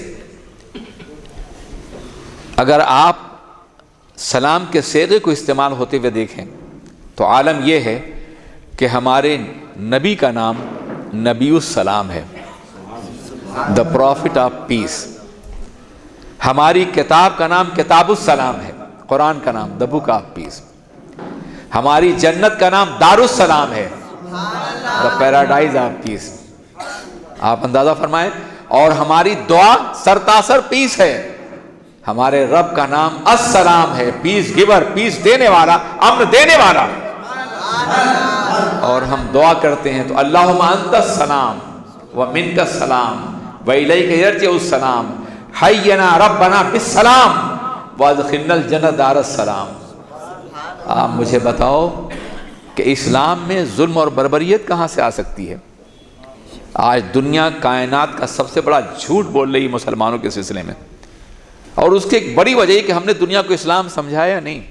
اگر آپ سلام کے صیغے کو استعمال ہوتے ہوئے دیکھیں تو عالم یہ ہے کہ ہمارے نبی کا نام نبی السلام ہے، دا پروفٹ آف پیس۔ ہماری کتاب کا نام کتاب السلام ہے، قرآن کا نام دا بک آف پیس۔ ہماری جنت کا نام دار السلام ہے، دا پیراڈائز آف پیس۔ آپ اندازہ فرمائیں، اور ہماری دعا سرتاسر پیس ہے۔ ہمارے رب کا نام السلام ہے، پیس گیور، پیس دینے والا، امن دینے والا۔ اور ہم دعا کرتے ہیں تو اللہم انت السلام و منک السلام و الیک یرجع السلام حینا ربنا بالسلام وادخلنا الجنہ دار السلام۔ آپ مجھے بتاؤ کہ اسلام میں ظلم اور بربریت کہاں سے آ سکتی ہے؟ آج دنیا کائنات کا سب سے بڑا جھوٹ بول رہی مسلمانوں کے سلسلے میں، اور اس کی ایک بڑی وجہ یہ کہ ہم نے دنیا کو اسلام سمجھایا نہیں،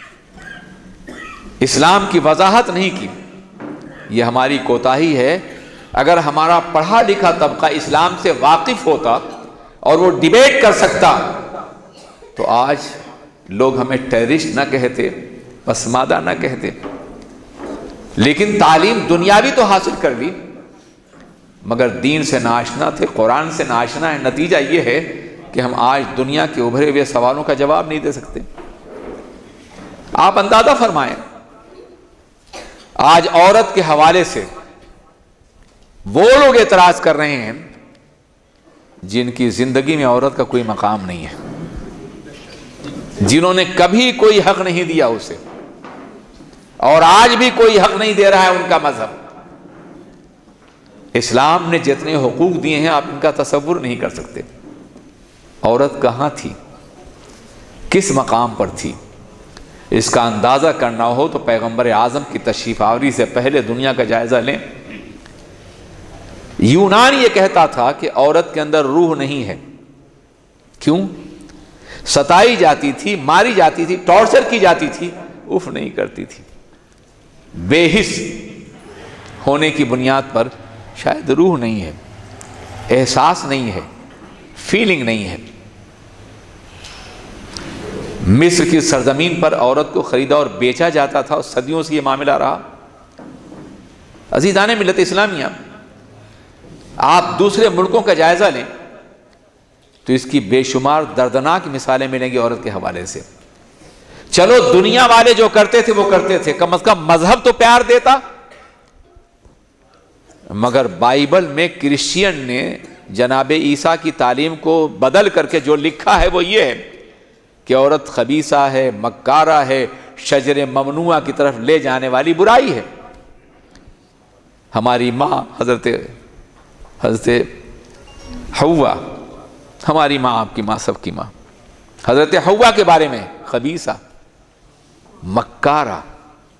اسلام کی وضاحت نہیں کی۔ یہ ہماری کوتاہی ہے۔ اگر ہمارا پڑھا لکھا طبقہ اسلام سے واقف ہوتا اور وہ ڈیبیٹ کر سکتا تو آج لوگ ہمیں ٹیررسٹ نہ کہتے، پسماندہ نہ کہتے۔ لیکن تعلیم دنیاوی تو حاصل کر لی مگر دین سے ناآشنا تھے، قرآن سے ناآشنا ہے۔ نتیجہ یہ ہے کہ ہم آج دنیا کے ابھرے ہوئے سوالوں کا جواب نہیں دے سکتے۔ آپ اندازہ فرمائیں، آج عورت کے حوالے سے وہ لوگ اعتراض کر رہے ہیں جن کی زندگی میں عورت کا کوئی مقام نہیں ہے، جنہوں نے کبھی کوئی حق نہیں دیا اسے، اور آج بھی کوئی حق نہیں دے رہا ہے ان کا مذہب۔ اسلام نے جتنے حقوق دیے ہیں آپ ان کا تصور نہیں کر سکتے۔ عورت کہاں تھی، کس مقام پر تھی، اس کا اندازہ کرنا ہو تو پیغمبر اعظم کی تشریف آوری سے پہلے دنیا کا جائزہ لیں۔ یونان یہ کہتا تھا کہ عورت کے اندر روح نہیں ہے۔ کیوں؟ ستائی جاتی تھی، ماری جاتی تھی، ٹارچر کی جاتی تھی، اف نہیں کرتی تھی۔ بے حس ہونے کی بنیاد پر شاید روح نہیں ہے، احساس نہیں ہے، فیلنگ نہیں ہے۔ مصر کی سرزمین پر عورت کو خریدا اور بیچا جاتا تھا، اور صدیوں سے یہ معاملہ رہا۔ عزیزان ملت اسلامیہ، آپ دوسرے ملکوں کا جائزہ لیں تو اس کی بے شمار دردناک مثالیں ملیں گی عورت کے حوالے سے۔ چلو دنیا والے جو کرتے تھے وہ کرتے تھے، کم از کم مذہب تو پیار دیتا۔ مگر بائبل میں کرسچین نے جناب عیسیٰ کی تعلیم کو بدل کر کے جو لکھا ہے وہ یہ ہے کہ عورت خبیثہ ہے، مکارہ ہے، شجر ممنوعہ کی طرف لے جانے والی برائی ہے۔ ہماری ماں حضرت حضرت حوا، ہماری ماں، آپ کی ماں، سب کی ماں، حضرت حوا کے بارے میں خبیثہ، مکارہ،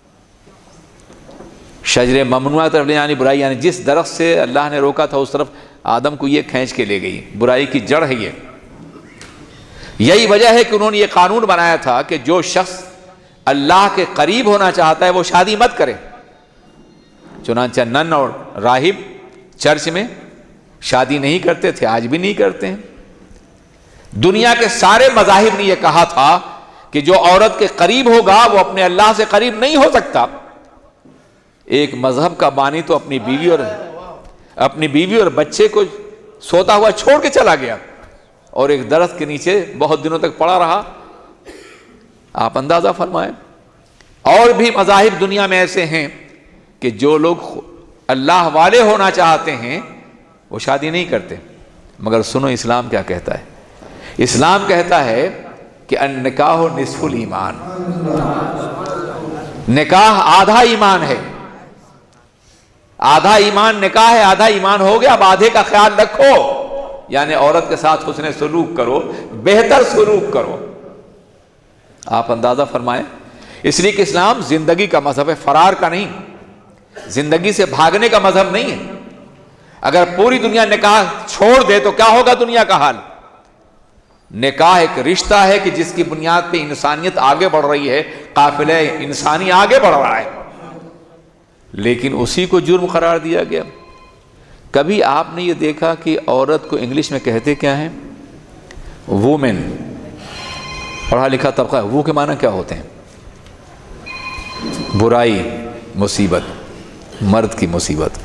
شجر ممنوعہ طرف لے جانے برائی، یعنی جس درخت سے اللہ نے روکا تھا اس طرف آدم کو یہ کھینچ کے لے گئی۔ برائی کی جڑ ہے یہ۔ یہی وجہ ہے کہ انہوں نے یہ قانون بنایا تھا کہ جو شخص اللہ کے قریب ہونا چاہتا ہے وہ شادی مت کرے۔ چنانچہ نن اور راہب چرچ میں شادی نہیں کرتے تھے، آج بھی نہیں کرتے ہیں۔ دنیا کے سارے مذاہب نے یہ کہا تھا کہ جو عورت کے قریب ہوگا وہ اپنے اللہ سے قریب نہیں ہو سکتا۔ ایک مذہب کا بانی تو اپنی بیوی اور اپنی بیوی اور بچے کو سوتا ہوا چھوڑ کے چلا گیا اور ایک درخت کے نیچے بہت دنوں تک پڑا رہا۔ آپ اندازہ فرمائیں۔ اور بھی مذاہب دنیا میں ایسے ہیں کہ جو لوگ اللہ والے ہونا چاہتے ہیں وہ شادی نہیں کرتے۔ مگر سنو اسلام کیا کہتا ہے۔ اسلام کہتا ہے کہ النکاح نصف الایمان، نکاح آدھا ایمان ہے۔ آدھا ایمان نکاح ہے، آدھا ایمان ہو گیا، اب آدھے کا خیال رکھو، یعنی عورت کے ساتھ حسن سلوک کرو، بہتر سلوک کرو۔ آپ اندازہ فرمائیں، اس لیے کہ اسلام زندگی کا مذہب ہے، فرار کا نہیں، زندگی سے بھاگنے کا مذہب نہیں ہے۔ اگر پوری دنیا نکاح چھوڑ دے تو کیا ہوگا دنیا کا حال؟ نکاح ایک رشتہ ہے کہ جس کی بنیاد پہ انسانیت آگے بڑھ رہی ہے، قافلہ انسانی آگے بڑھ رہا ہے، لیکن اسی کو جرم قرار دیا گیا۔ کبھی آپ نے یہ دیکھا کہ عورت کو انگلش میں کہتے کیا ہیں؟ وومن۔ پڑھا لکھا طبقہ، وہ کے معنی کیا ہوتے ہیں؟ برائی، مصیبت، مرد کی مصیبت۔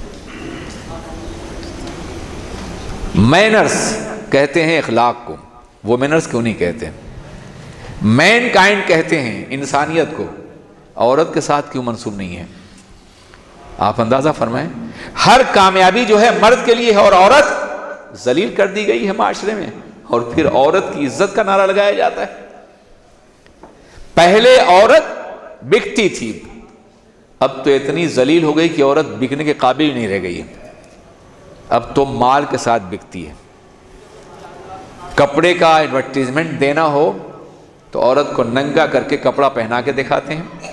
مینرز کہتے ہیں اخلاق کو، وہ مینرز کیوں نہیں کہتے؟ مین کائنڈ کہتے ہیں انسانیت کو، عورت کے ساتھ کیوں منسوب نہیں ہے؟ آپ اندازہ فرمائیں، ہر کامیابی جو ہے مرد کے لیے ہے اور عورت ذلیل کر دی گئی ہے معاشرے میں، اور پھر عورت کی عزت کا نعرہ لگایا جاتا ہے۔ پہلے عورت بکتی تھی، اب تو اتنی ذلیل ہو گئی کہ عورت بکنے کے قابل ہی نہیں رہ گئی ہے، اب تو مال کے ساتھ بکتی ہے۔ کپڑے کا ایڈورٹیزمنٹ دینا ہو تو عورت کو ننگا کر کے کپڑا پہنا کے دکھاتے ہیں،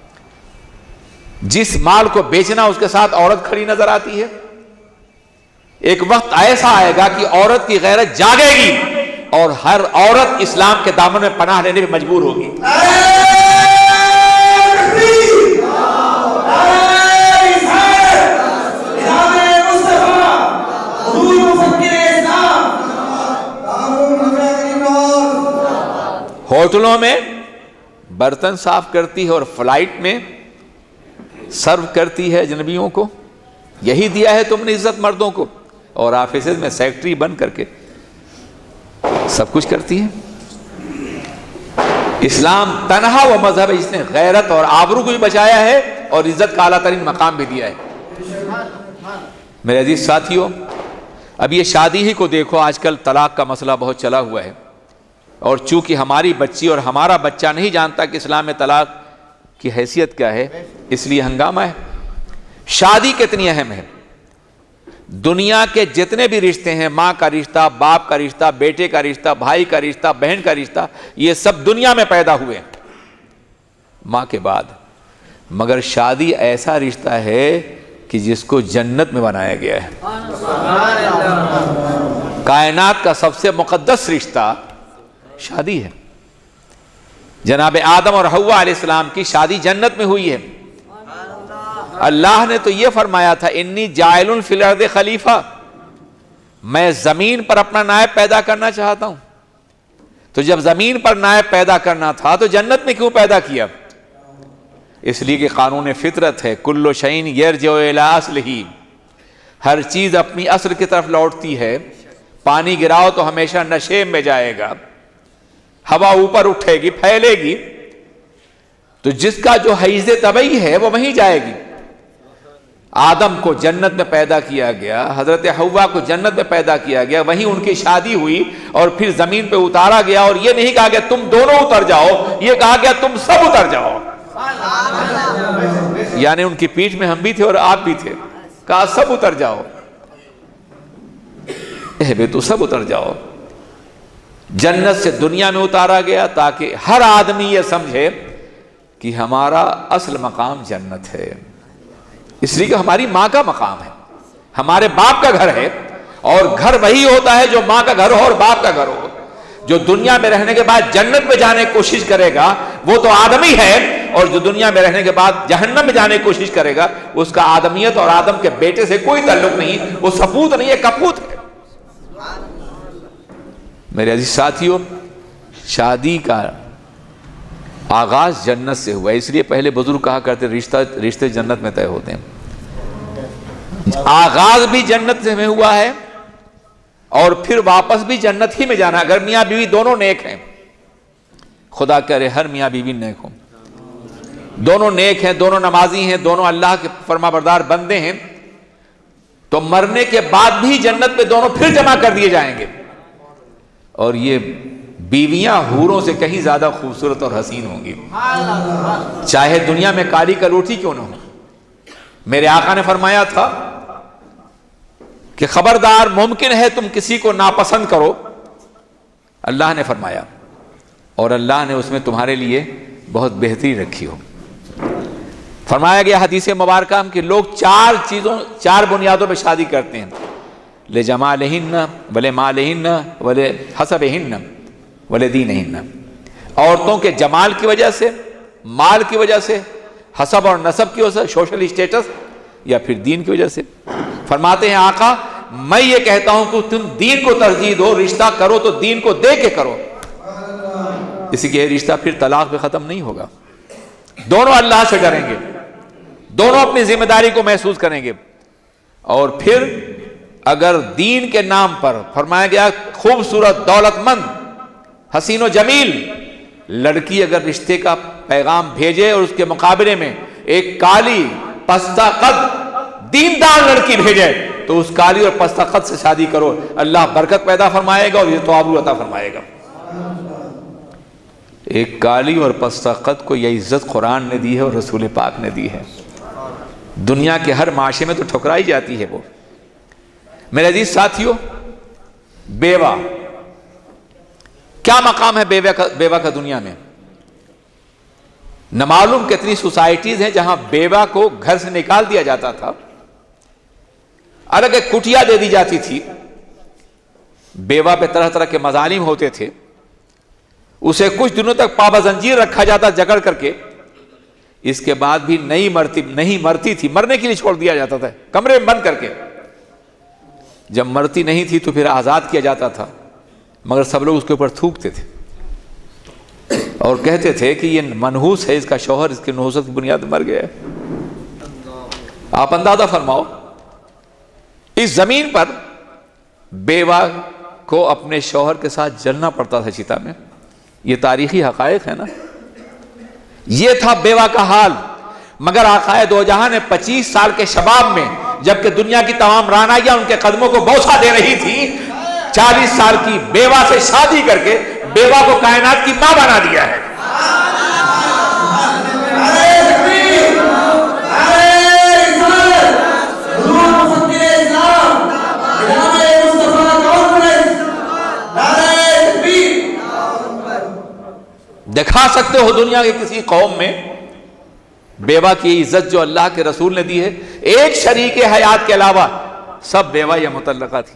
جس مال کو بیچنا اس کے ساتھ عورت کھڑی نظر آتی ہے۔ ایک وقت ایسا آئے گا کہ عورت کی غیرت جاگے گی اور ہر عورت اسلام کے دامن میں پناہ لینے میں مجبور ہوگی۔ ہوٹلوں میں برتن صاف کرتی ہے اور فلائٹ میں سرو کرتی ہے اجنبیوں کو، یہی دیا ہے تم نے عزت مردوں کو، اور آفیسز میں سیکٹری بن کر کے سب کچھ کرتی ہے۔ اسلام تنہا وہ مذہب ہے جس نے غیرت اور آبرو کو بھی بچایا ہے اور عزت کا اعلیٰ ترین مقام بھی دیا ہے۔ میرے عزیز ساتھیوں، اب یہ شادی ہی کو دیکھو، آج کل طلاق کا مسئلہ بہت چلا ہوا ہے، اور چونکہ ہماری بچی اور ہمارا بچہ نہیں جانتا کہ اسلام میں طلاق کی حیثیت کیا ہے، اس لیے ہنگامہ ہے۔ شادی کتنی اہم ہے، دنیا کے جتنے بھی رشتے ہیں، ماں کا رشتہ، باپ کا رشتہ، بیٹے کا رشتہ، بھائی کا رشتہ، بہن کا رشتہ، یہ سب دنیا میں پیدا ہوئے ہیں ماں کے بعد، مگر شادی ایسا رشتہ ہے کہ جس کو جنت میں بنایا گیا ہے۔ کائنات کا سب سے مقدس رشتہ شادی ہے۔ جناب آدم اور حوا علیہ السلام کی شادی جنت میں ہوئی ہے۔ اللہ نے تو یہ فرمایا تھا انی جاعل فی الارض خلیفہ، میں زمین پر اپنا نائب پیدا کرنا چاہتا ہوں۔ تو جب زمین پر نائب پیدا کرنا تھا تو جنت میں کیوں پیدا کیا؟ اس لیے کہ قانون فطرت ہے، کل شیء یرجع الی اصلہ، ہر چیز اپنی اصل کی طرف لوٹتی ہے۔ پانی گراؤ تو ہمیشہ نشیب میں جائے گا، ہوا اوپر اٹھے گی، پھیلے گی، تو جس کا جو حیز طبعی ہے وہ وہیں جائے گی۔ آدم کو جنت میں پیدا کیا گیا، حضرت حوا کو جنت میں پیدا کیا گیا، وہیں ان کی شادی ہوئی اور پھر زمین پہ اتارا گیا، اور یہ نہیں کہا گیا تم دونوں اتر جاؤ، یہ کہا گیا تم سب اتر جاؤ۔ یعنی ان کی پیٹھ میں ہم بھی تھے اور آپ بھی تھے، کہا سب اتر جاؤ، اے بے تو سب اتر جاؤ۔ جنت سے دنیا میں اتارا گیا تاکہ ہر آدمی یہ سمجھے کہ ہمارا اصل مقام جنت ہے، اس لیے کہ ہماری ماں کا مقام ہے، ہمارے باپ کا گھر ہے، اور گھر وہی ہوتا ہے جو ماں کا گھر ہو اور باپ کا گھر ہو۔ جو دنیا میں رہنے کے بعد جنت میں جانے کی کوشش کرے گا وہ تو آدمی ہے، اور جو دنیا میں رہنے کے بعد جہنم میں جانے کی کوشش کرے گا اس کا آدمیت اور آدم کے بیٹے سے کوئی تعلق نہیں، وہ سپوت نہیں ہے، کپوت ہے۔ میرے عزیز ساتھیوں، شادی کا آغاز جنت سے ہوا، اس لیے پہلے بزرگ کہا کرتے رشتہ رشتے جنت میں طے ہوتے ہیں۔ آغاز بھی جنت سے میں ہوا ہے اور پھر واپس بھی جنت ہی میں جانا، اگر میاں بیوی دونوں نیک ہیں، خدا کرے ہر میاں بیوی نیک ہوں، دونوں نیک ہیں، دونوں نمازی ہیں، دونوں اللہ کے فرما بردار بندے ہیں، تو مرنے کے بعد بھی جنت میں دونوں پھر جمع کر دیے جائیں گے، اور یہ بیویاں حوروں سے کہیں زیادہ خوبصورت اور حسین ہوں گی، چاہے دنیا میں کالی کلوٹھی کیوں نہ ہو۔ میرے آقا نے فرمایا تھا کہ خبردار ممکن ہے تم کسی کو ناپسند کرو، اللہ نے فرمایا، اور اللہ نے اس میں تمہارے لیے بہت بہتری رکھی ہو۔ فرمایا گیا حدیث مبارکہ کہ لوگ چار چیزوں چار بنیادوں پہ شادی کرتے ہیں، لجمالہن ولمالہن ولحسبہن ولدینہن، عورتوں کے جمال کی وجہ سے، مال کی وجہ سے، حسب اور نسب کی وجہ سے، سوشل اسٹیٹس، یا پھر دین کی وجہ سے۔ فرماتے ہیں آقا میں یہ کہتا ہوں کہ تم دین کو ترجیح دو، رشتہ کرو تو دین کو دے کے کرو، اسی کے رشتہ پھر طلاق پہ ختم نہیں ہوگا۔ دونوں اللہ سے ڈریں گے، دونوں اپنی ذمہ داری کو محسوس کریں گے، اور پھر اگر دین کے نام پر فرمایا گیا خوبصورت، دولت مند، حسین و جمیل لڑکی اگر رشتے کا پیغام بھیجے اور اس کے مقابلے میں ایک کالی پستہ قد دیندار لڑکی بھیجے تو اس کالی اور پستہ قد سے شادی کرو، اللہ برکت پیدا فرمائے گا اور یہ تو آبرو عطا فرمائے گا۔ ایک کالی اور پستہ قد کو یہ عزت قرآن نے دی ہے اور رسول پاک نے دی ہے۔ دنیا کے ہر معاشرے میں تو ٹھکرائی جاتی ہے وہ۔ میرے عزیز ساتھیوں، بیوہ، کیا مقام ہے بیوہ کا بیوہ کا دنیا میں؟ نہ معلوم کتنی سوسائٹیز ہیں جہاں بیوہ کو گھر سے نکال دیا جاتا تھا، الگ ایک کٹیا دے دی جاتی تھی، بیوہ پہ طرح طرح کے مظالم ہوتے تھے، اسے کچھ دنوں تک پابہ زنجیر رکھا جاتا جکڑ کر کے، اس کے بعد بھی نہیں مرتی نہیں مرتی تھی، مرنے کے لیے چھوڑ دیا جاتا تھا کمرے میں بند کر کے۔ جب مرتی نہیں تھی تو پھر آزاد کیا جاتا تھا، مگر سب لوگ اس کے اوپر تھوکتے تھے اور کہتے تھے کہ یہ منحوس ہے، اس کا شوہر اس کی نحوست کی بنیاد مر گیا ہے۔ آپ اندازہ فرماؤ، اس زمین پر بیوہ کو اپنے شوہر کے ساتھ جلنا پڑتا تھا چتا میں۔ یہ تاریخی حقائق ہے نا، یہ تھا بیوہ کا حال۔ مگر آقائے دو جہاں نے پچیس سال کے شباب میں، جبکہ دنیا کی تمام رعنائیاں ان کے قدموں کو بوسہ دے رہی تھی، چالیس سال کی بیوہ سے شادی کر کے بیوہ کو کائنات کی ماں بنا دیا ہے۔ دکھا سکتے ہو دنیا کے کسی قوم میں بیوہ کی عزت جو اللہ کے رسول نے دی ہے؟ ایک شریک حیات کے علاوہ سب بیوہ یا مطلقہ تھیں۔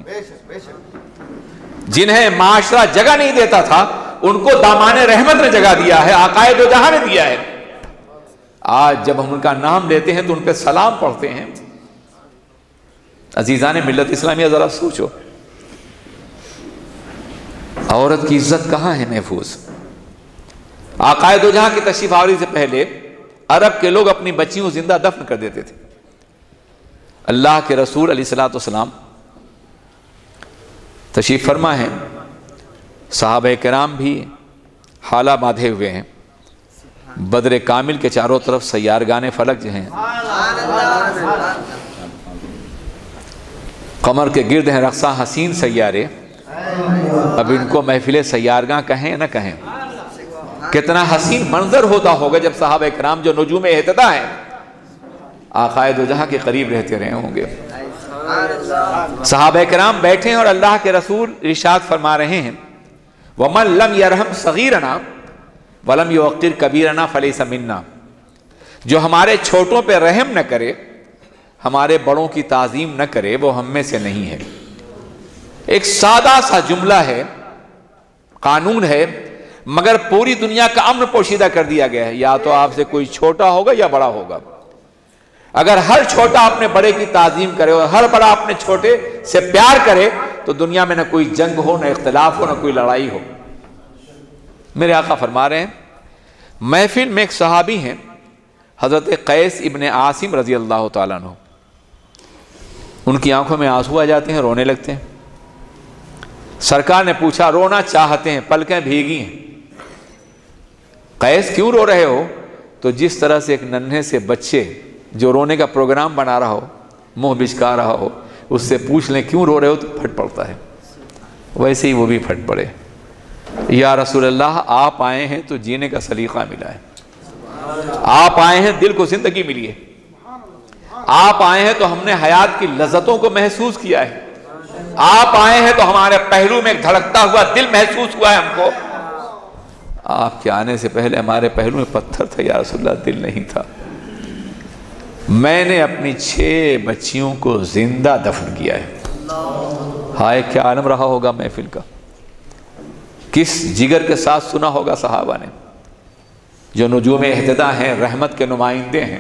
جنہیں معاشرہ جگہ نہیں دیتا تھا ان کو دامان رحمت نے جگہ دیا ہے، آقائے دو جہاں نے دیا ہے۔ آج جب ہم ان کا نام لیتے ہیں تو ان پہ سلام پڑھتے ہیں۔ عزیزان ملت اسلامیہ، ذرا سوچو، عورت کی عزت کہاں ہے محفوظ؟ آقائے دو جہاں کی تشریف آوری سے پہلے عرب کے لوگ اپنی بچیوں کو زندہ دفن کر دیتے تھے۔ اللہ کے رسول علیہ الصلوۃ والسلام تشریف فرما ہے، صحابہ کرام بھی حالہ باندھے ہوئے ہیں، بدر کامل کے چاروں طرف سیارگان فلک جو ہیں، قمر کے گرد ہیں رقصاں حسین سیارے۔ اب ان کو محفل سیارگاں کہیں نہ کہیں، کتنا حسین منظر ہوتا ہوگا جب صحابہ کرام جو نجوم اہتداء ہیں آقائے دو جہاں کے قریب رہتے رہے ہوں گے۔ صحابہ کرام بیٹھے ہیں اور اللہ کے رسول ارشاد فرما رہے ہیں، وَمَن لَمْ يَرْحَمْ صَغِيرَنَا وَلَمْ يُوَقِّرْ كَبِيرَنَا فَلَيْسَ مِنَّا۔ جو ہمارے چھوٹوں پہ رحم نہ کرے، ہمارے بڑوں کی تعظیم نہ کرے، وہ ہم میں سے نہیں ہے۔ ایک سادہ سا جملہ ہے، قانون ہے، مگر پوری دنیا کا امن پوشیدہ کر دیا گیا ہے۔ یا تو آپ سے کوئی چھوٹا ہوگا یا بڑا ہوگا۔ اگر ہر چھوٹا اپنے بڑے کی تعظیم کرے اور ہر بڑا اپنے چھوٹے سے پیار کرے تو دنیا میں نہ کوئی جنگ ہو، نہ اختلاف ہو، نہ کوئی لڑائی ہو۔ میرے آقا فرما رہے ہیں، محفل میں ایک صحابی ہیں حضرت قیس ابن عاصم رضی اللہ تعالیٰ عنہ، ان کی آنکھوں میں آنسو آ جاتے ہیں، رونے لگتے ہیں۔ سرکار نے پوچھا، رونا چاہتے ہیں، پلکیں بھیگی ہیں، قیس کیوں رو رہے ہو؟ تو جس طرح سے ایک ننھے سے بچے جو رونے کا پروگرام بنا رہا ہو، منہ بچکا رہا ہو، اس سے پوچھ لیں کیوں رو رہے ہو تو پھٹ پڑتا ہے، ویسے ہی وہ بھی پھٹ پڑے۔ یا رسول اللہ، آپ آئے ہیں تو جینے کا سلیقہ ملا ہے، آپ آئے ہیں دل کو زندگی ملی ہے، آپ آئے ہیں تو ہم نے حیات کی لذتوں کو محسوس کیا ہے، آپ آئے ہیں تو ہمارے پہلو میں ایک دھڑکتا ہوا دل محسوس ہوا ہے ہم کو۔ آپ کے آنے سے پہلے ہمارے پہلو میں پتھر تھا یا رسول اللہ، دل نہیں تھا۔ میں نے اپنی چھ بچیوں کو زندہ دفن کیا ہے۔ ہائے کیا عالم رہا ہوگا محفل کا، کس جگر کے ساتھ سنا ہوگا صحابہ نے، جو نجوم اہتداء ہیں، رحمت کے نمائندے ہیں۔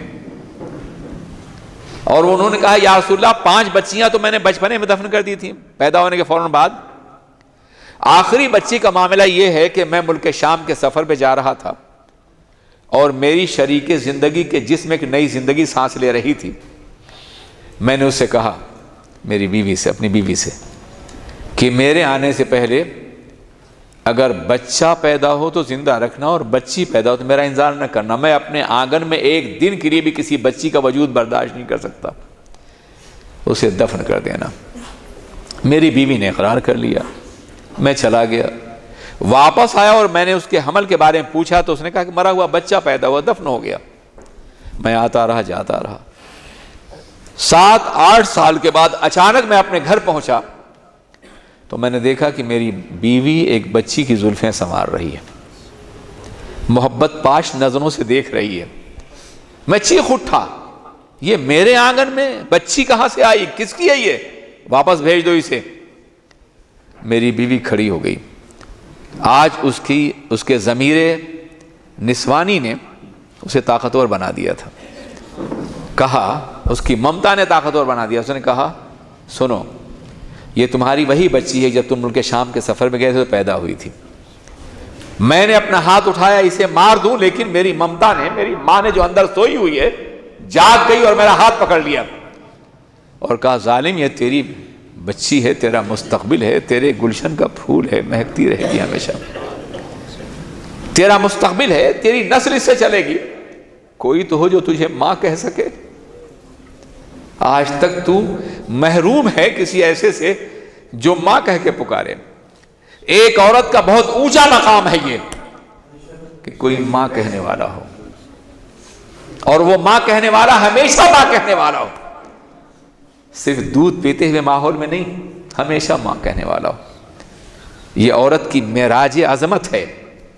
اور انہوں نے کہا، یا رسول اللہ، پانچ بچیاں تو میں نے بچپنے میں دفن کر دی تھیں پیدا ہونے کے فوراً بعد۔ آخری بچی کا معاملہ یہ ہے کہ میں ملک شام کے سفر پہ جا رہا تھا اور میری شریک زندگی کے جسم ایک نئی زندگی سانس لے رہی تھی۔ میں نے اس سے کہا، میری بیوی سے، اپنی بیوی سے، کہ میرے آنے سے پہلے اگر بچہ پیدا ہو تو زندہ رکھنا، اور بچی پیدا ہو تو میرا انتظار نہ کرنا، میں اپنے آنگن میں ایک دن کے لیے بھی کسی بچی کا وجود برداشت نہیں کر سکتا، اسے دفن کر دینا۔ میری بیوی نے اقرار کر لیا، میں چلا گیا، واپس آیا اور میں نے اس کے حمل کے بارے میں پوچھا تو اس نے کہا کہ مرا ہوا بچہ پیدا ہوا، دفن ہو گیا۔ میں آتا رہا جاتا رہا، سات آٹھ سال کے بعد اچانک میں اپنے گھر پہنچا تو میں نے دیکھا کہ میری بیوی ایک بچی کی زلفیں سنوار رہی ہے، محبت پاش نظروں سے دیکھ رہی ہے۔ میں چیخ اٹھا، یہ میرے آنگن میں بچی کہاں سے آئی؟ کس کی ہے یہ؟ واپس بھیج دو اسے۔ میری بیوی کھڑی ہو گئی۔ آج اس کی اس کے ضمیر نسوانی نے اسے طاقتور بنا دیا تھا۔ کہا، اس کی ممتا نے طاقتور بنا دیا۔ اس نے کہا، سنو، یہ تمہاری وہی بچی ہے جب تم ملک شام کے سفر میں گئے تھے تو پیدا ہوئی تھی۔ میں نے اپنا ہاتھ اٹھایا اسے مار دوں، لیکن میری ممتا نے، میری ماں نے جو اندر سوئی ہوئی ہے، جاگ گئی اور میرا ہاتھ پکڑ لیا اور کہا، ظالم، یہ تیری بچی ہے، تیرا مستقبل ہے، تیرے گلشن کا پھول ہے، مہکتی رہے گی ہمیشہ، تیرا مستقبل ہے، تیری نسل اس سے چلے گی۔ کوئی تو ہو جو تجھے ماں کہہ سکے۔ آج تک تو محروم ہے کسی ایسے سے جو ماں کہہ کے پکارے۔ ایک عورت کا بہت اونچا مقام ہے یہ کہ کوئی ماں کہنے والا ہو، اور وہ ماں کہنے والا ہمیشہ ماں کہنے والا ہو، صرف دودھ پیتے ہوئے ماحول میں نہیں، ہمیشہ ماں کہنے والا ہو۔ یہ عورت کی معراج عظمت ہے۔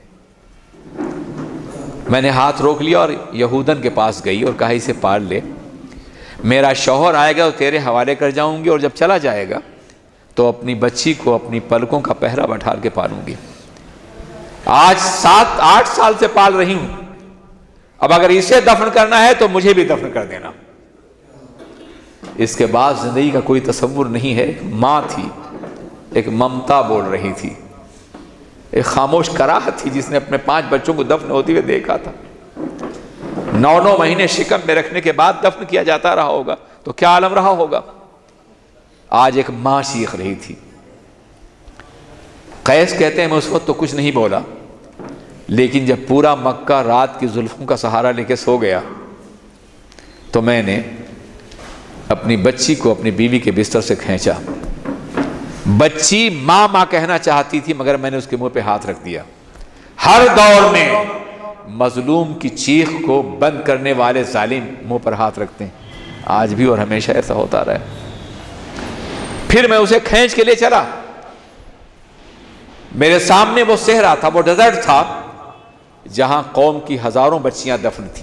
میں نے ہاتھ روک لیا اور یہودن کے پاس گئی اور کہا، اسے پال لے، میرا شوہر آئے گا تو تیرے حوالے کر جاؤں گی، اور جب چلا جائے گا تو اپنی بچی کو اپنی پلکوں کا پہرا بٹھا کے پالوں گی۔ آج سات آٹھ سال سے پال رہی ہوں، اب اگر اسے دفن کرنا ہے تو مجھے بھی دفن کر دینا۔ اس کے بعد زندگی کا کوئی تصور نہیں ہے۔ ایک ماں تھی، ایک ممتا بول رہی تھی، ایک خاموش کراہت تھی جس نے اپنے پانچ بچوں کو دفن ہوتے ہوئے دیکھا تھا۔ نو نو مہینے شکم میں رکھنے کے بعد دفن کیا جاتا رہا ہوگا تو کیا عالم رہا ہوگا۔ آج ایک ماں چیخ رہی تھی۔ قیس کہتے ہیں، میں اس وقت تو کچھ نہیں بولا، لیکن جب پورا مکہ رات کی زلفوں کا سہارا لے کے سو گیا تو میں نے اپنی بچی کو اپنی بیوی کے بستر سے کھینچا۔ بچی ماں ماں کہنا چاہتی تھی، مگر میں نے اس کے منہ پہ ہاتھ رکھ دیا۔ ہر دور میں مظلوم کی چیخ کو بند کرنے والے ظالم منہ پر ہاتھ رکھتے ہیں، آج بھی اور ہمیشہ ایسا ہوتا رہا ہے۔ پھر میں اسے کھینچ کے لے چلا۔ میرے سامنے وہ صحرا تھا، وہ ڈیزرٹ تھا جہاں قوم کی ہزاروں بچیاں دفن تھیں۔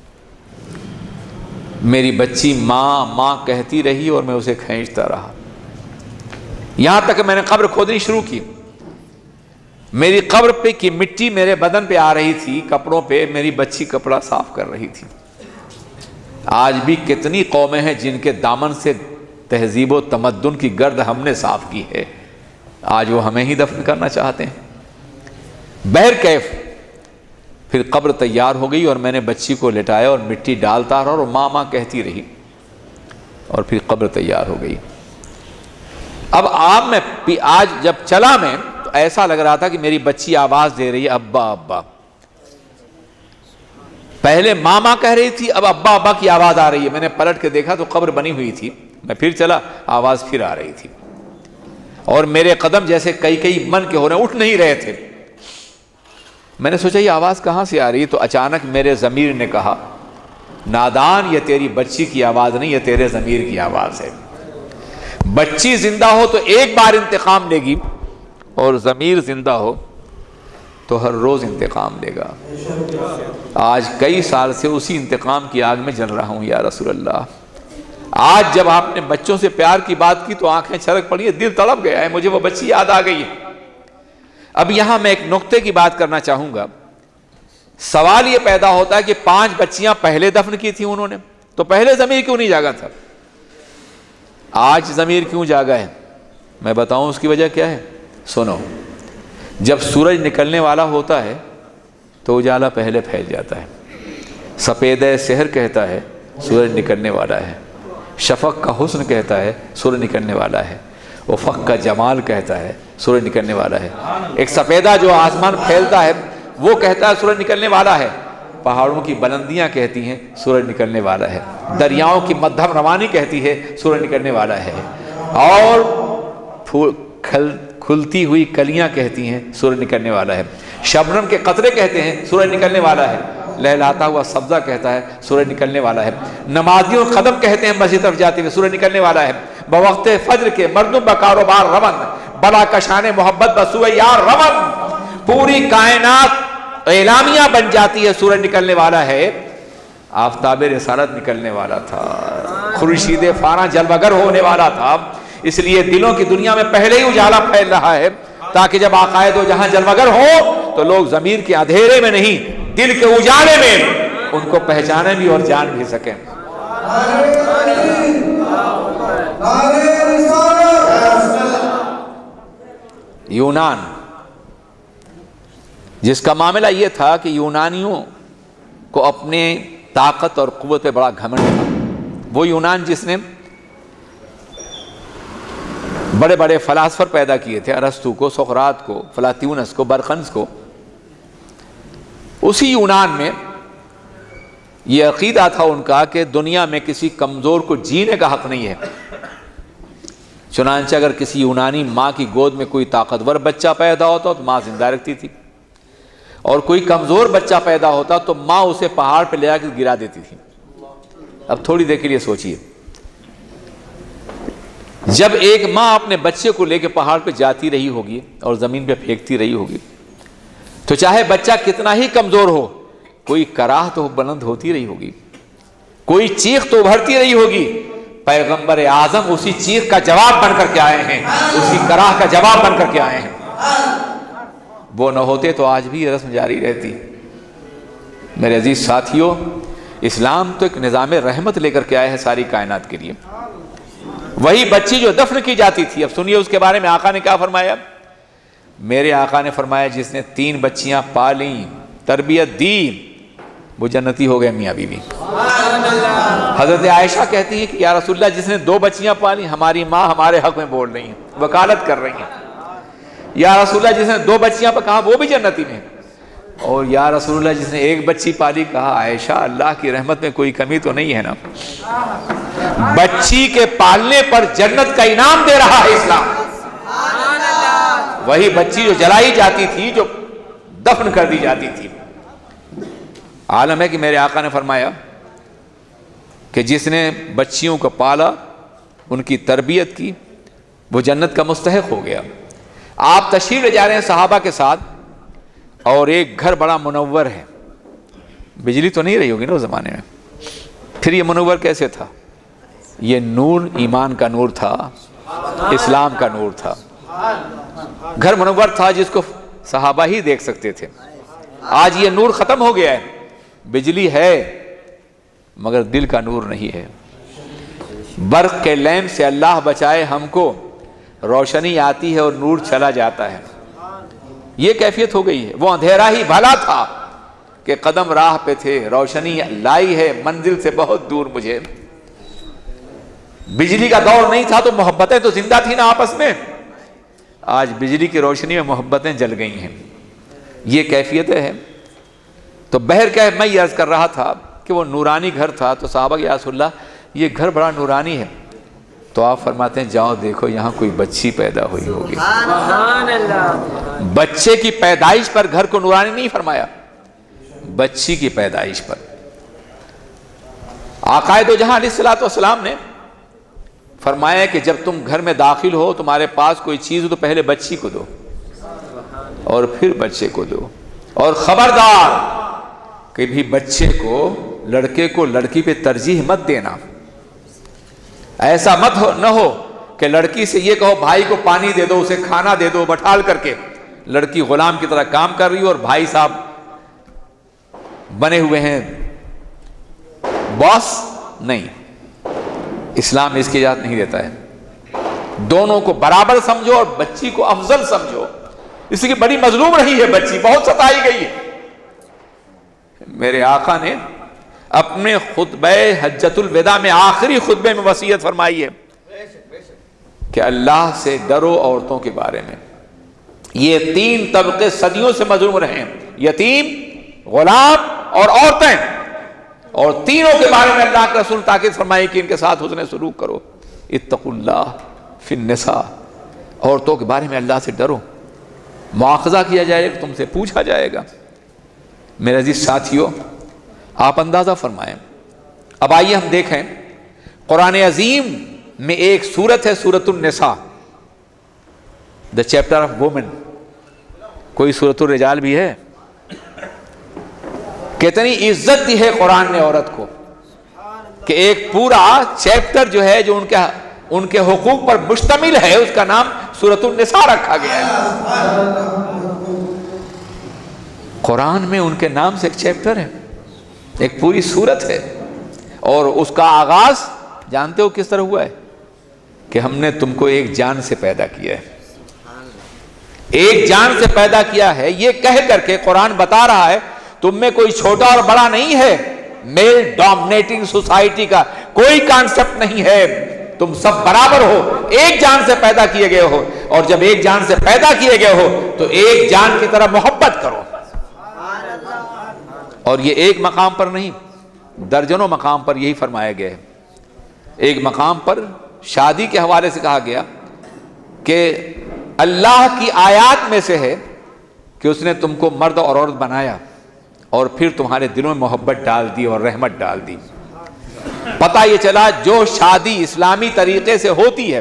میری بچی ماں ماں کہتی رہی اور میں اسے کھینچتا رہا، یہاں تک کہ میں نے قبر کھودنی شروع کی۔ میری قبر پہ کی مٹی میرے بدن پہ آ رہی تھی، کپڑوں پہ، میری بچی کپڑا صاف کر رہی تھی۔ آج بھی کتنی قومیں ہیں جن کے دامن سے تہذیب و تمدن کی گرد ہم نے صاف کی ہے، آج وہ ہمیں ہی دفن کرنا چاہتے ہیں۔ بہرکیف پھر قبر تیار ہو گئی اور میں نے بچی کو لٹایا اور مٹی ڈالتا رہا اور ماں ماں کہتی رہی، اور پھر قبر تیار ہو گئی۔ اب آپ میں آج جب چلا میں تو ایسا لگ رہا تھا کہ میری بچی آواز دے رہی ہے، ابا ابا۔ پہلے ماں ماں کہہ رہی تھی، اب ابا ابا کی آواز آ رہی ہے۔ میں نے پلٹ کے دیکھا تو قبر بنی ہوئی تھی، میں پھر چلا، آواز پھر آ رہی تھی، اور میرے قدم جیسے کئی کئی من کے ہو رہے، اٹھ نہیں رہے تھے۔ میں نے سوچا یہ آواز کہاں سے آ رہی ہے، تو اچانک میرے ضمیر نے کہا، نادان، یہ تیری بچی کی آواز نہیں، یہ تیرے ضمیر کی آواز ہے۔ بچی زندہ ہو تو ایک بار انتقام لے گی، اور ضمیر زندہ ہو تو ہر روز انتقام لے گا۔ آج کئی سال سے اسی انتقام کی آگ میں جل رہا ہوں یا رسول اللہ۔ آج جب آپ نے بچوں سے پیار کی بات کی تو آنکھیں چھلک پڑی ہیں، دل تڑپ گیا ہے، مجھے وہ بچی یاد آ گئی ہے۔ اب یہاں میں ایک نقطے کی بات کرنا چاہوں گا۔ سوال یہ پیدا ہوتا ہے کہ پانچ بچیاں پہلے دفن کی تھیں انہوں نے، تو پہلے ضمیر کیوں نہیں جاگا تھا؟ آج ضمیر کیوں جاگا ہے؟ میں بتاؤں اس کی وجہ کیا ہے؟ سنو، جب سورج نکلنے والا ہوتا ہے تو اجالا پہلے پھیل جاتا ہے۔ سپیدہ سحر کہتا ہے سورج نکلنے والا ہے، شفق کا حسن کہتا ہے سورج نکلنے والا ہے، افق کا جمال کہتا ہے سورج نکلنے والا ہے۔ ایک سپیدہ جو آسمان پھیلتا ہے وہ کہتا ہے سورج نکلنے والا ہے، پہاڑوں کی بلندیاں کہتی ہیں سورج نکلنے والا ہے، دریاؤں کی مدھم روانی کہتی ہے سورج نکلنے والا ہے، اور پھول کھل کھلتی ہوئی کلیاں کہتی ہیں سورج نکلنے والا ہے، شبنم کے قطرے کہتے ہیں سورج نکلنے والا ہے، لہلاتا ہوا سبزہ کہتا ہے سورج نکلنے والا ہے. نمازیوں قدم کہتے ہیں مسجد طرف جاتے ہوئے سورج نکلنے والا ہے. بوقت فجر کے مردم بکاروبار رون بلا کشان محبت بسوئے یار رون. پوری کائنات اعلامیہ بن جاتی ہے سورج نکلنے والا ہے. آفتاب رسالت نکلنے والا تھا, خورشید فاراں جلوگر ہونے والا تھا. اس لیے دلوں کی دنیا میں پہلے ہی اجالا پھیل رہا ہے تاکہ جب آقائے دو جہاں جلوگر ہو تو لوگ ضمیر کے اندھیرے میں نہیں دل کے اجالے میں ان کو پہچانے بھی اور جان بھی سکیں. یونان, جس کا معاملہ یہ تھا کہ یونانیوں کو اپنے طاقت اور قوت پہ بڑا گھمنڈ تھا. وہ یونان جس نے بڑے بڑے فلاسفر پیدا کیے تھے, ارسطو کو, سقراط کو, فلاطیونس کو, برخنس کو, اسی یونان میں یہ عقیدہ تھا ان کا کہ دنیا میں کسی کمزور کو جینے کا حق نہیں ہے. چنانچہ اگر کسی یونانی ماں کی گود میں کوئی طاقتور بچہ پیدا ہوتا تو ماں زندہ رکھتی تھی, اور کوئی کمزور بچہ پیدا ہوتا تو ماں اسے پہاڑ پہ لے جا کے گرا دیتی تھی. اب تھوڑی دیر کے لیے سوچئے, جب ایک ماں اپنے بچے کو لے کے پہاڑ پہ جاتی رہی ہوگی اور زمین پہ پھینکتی رہی ہوگی تو چاہے بچہ کتنا ہی کمزور ہو کوئی کراہ تو بلند ہوتی رہی ہوگی, کوئی چیخ تو ابھرتی رہی ہوگی. پیغمبر اعظم اسی چیخ کا جواب بن کر کے آئے ہیں, اسی کراہ کا جواب بن کر کے آئے ہیں. وہ نہ ہوتے تو آج بھی یہ رسم جاری رہتی. میرے عزیز ساتھیوں, اسلام تو ایک نظام رحمت لے کر کے آئے ہیں ساری کائنات کے لیے. وہی بچی جو دفن کی جاتی تھی, اب سنیے اس کے بارے میں آقا نے کیا فرمایا. میرے آقا نے فرمایا جس نے تین بچیاں پالیں, تربیت دی, وہ جنتی ہو گئے میاں بیوی. حضرت عائشہ کہتی ہیں کہ یا رسول اللہ جس نے دو بچیاں پالی, ہماری ماں ہمارے حق میں بول رہی ہیں, وکالت کر رہی ہیں. یا رسول اللہ جس نے دو بچیاں پر, کہا وہ بھی جنتی میں. اور یا رسول اللہ جس نے ایک بچی پالی, کہا عائشہ اللہ کی رحمت میں کوئی کمی تو نہیں ہے نا. بچی کے پالنے پر جنت کا انعام دے رہا ہے اسلام. وہی بچی جو جلائی جاتی تھی, جو دفن کر دی جاتی تھی. عالم ہے کہ میرے آقا نے فرمایا کہ جس نے بچیوں کو پالا, ان کی تربیت کی, وہ جنت کا مستحق ہو گیا. آپ تشریف لے جا رہے ہیں صحابہ کے ساتھ, اور ایک گھر بڑا منور ہے. بجلی تو نہیں رہی ہوگی نا اس زمانے میں, پھر یہ منور کیسے تھا؟ یہ نور ایمان کا نور تھا, اسلام کا نور تھا. گھر منور تھا جس کو صحابہ ہی دیکھ سکتے تھے. آج یہ نور ختم ہو گیا ہے, بجلی ہے مگر دل کا نور نہیں ہے. برق کے لیمپ سے اللہ بچائے ہم کو, روشنی آتی ہے اور نور چلا جاتا ہے. یہ کیفیت ہو گئی ہے. وہ اندھیرا ہی بھلا تھا کہ قدم راہ پہ تھے, روشنی لائی ہے منزل سے بہت دور مجھے. بجلی کا دور نہیں تھا تو محبتیں تو زندہ تھی نا آپس میں. آج بجلی کی روشنی میں محبتیں جل گئی ہیں. یہ کیفیتیں ہیں. تو بہر کیا ہے, میں یہ عرض کر رہا تھا کہ وہ نورانی گھر تھا, تو صحابہ کہ یا رسول اللہ یہ گھر بڑا نورانی ہے. تو آپ فرماتے ہیں جاؤ دیکھو یہاں کوئی بچی پیدا ہوئی ہوگی. بچے کی پیدائش پر گھر کو نورانی نہیں فرمایا, بچی کی پیدائش پر. آقائے دو جہاں علیہ الصلوۃ والسلام نے فرمایا کہ جب تم گھر میں داخل ہو, تمہارے پاس کوئی چیز ہو تو پہلے بچی کو دو اور پھر بچے کو دو. اور خبردار کہ بھی بچے کو, لڑکے کو لڑکی پہ ترجیح مت دینا. ایسا مت ہو نہ ہو کہ لڑکی سے یہ کہو بھائی کو پانی دے دو, اسے کھانا دے دو بٹھال کر کے, لڑکی غلام کی طرح کام کر رہی ہو اور بھائی صاحب بنے ہوئے ہیں باس. نہیں, اسلام اس کی اجازت نہیں دیتا ہے. دونوں کو برابر سمجھو اور بچی کو افضل سمجھو. اس کی بڑی مظلوم رہی ہے بچی, بہت ستائی گئی ہے. میرے آقا نے اپنے خطبہ حجۃ الوداع میں آخری خطبے میں وصیت فرمائی ہے کہ اللہ سے ڈرو عورتوں کے بارے میں. یہ تین طبقے صدیوں سے مظلوم رہے ہیں, یتیم, غلام اور عورتیں. اور تینوں کے بارے میں اللہ کے رسول تاکید فرمائی کہ ان کے ساتھ حسن سلوک کرو. اتقوا اللہ فی النساء, عورتوں کے بارے میں اللہ سے ڈرو. مواخذہ کیا جائے گا, تم سے پوچھا جائے گا. میرے عزیز ساتھیوں, آپ اندازہ فرمائیں. اب آئیے ہم دیکھیں قرآن عظیم میں ایک سورت ہے سورۃ النساء، دا چیپٹر آف وومن. کوئی سورۃ الرجال بھی ہے؟ کتنی عزت دی ہے قرآن نے عورت کو کہ ایک پورا چیپٹر جو ہے جو ان کے ان کے حقوق پر مشتمل ہے اس کا نام سورۃ النساء رکھا گیا ہے. قرآن میں ان کے نام سے ایک چیپٹر ہے، ایک پوری سورت ہے. اور اس کا آغاز جانتے ہو کس طرح ہوا ہے؟ کہ ہم نے تم کو ایک جان سے پیدا کیا ہے. ایک جان سے پیدا کیا ہے یہ کہہ کر کے قرآن بتا رہا ہے تم میں کوئی چھوٹا اور بڑا نہیں ہے. میل ڈومینیٹنگ سوسائٹی کا کوئی کانسیپٹ نہیں ہے، تم سب برابر ہو، ایک جان سے پیدا کیے گئے ہو. اور جب ایک جان سے پیدا کیے گئے ہو تو ایک جان کی طرح محبت کرو. اور یہ ایک مقام پر نہیں، درجنوں مقام پر یہی فرمایا گیا ہے. ایک مقام پر شادی کے حوالے سے کہا گیا کہ اللہ کی آیات میں سے ہے کہ اس نے تم کو مرد اور عورت بنایا اور پھر تمہارے دلوں میں محبت ڈال دی اور رحمت ڈال دی. پتہ یہ چلا جو شادی اسلامی طریقے سے ہوتی ہے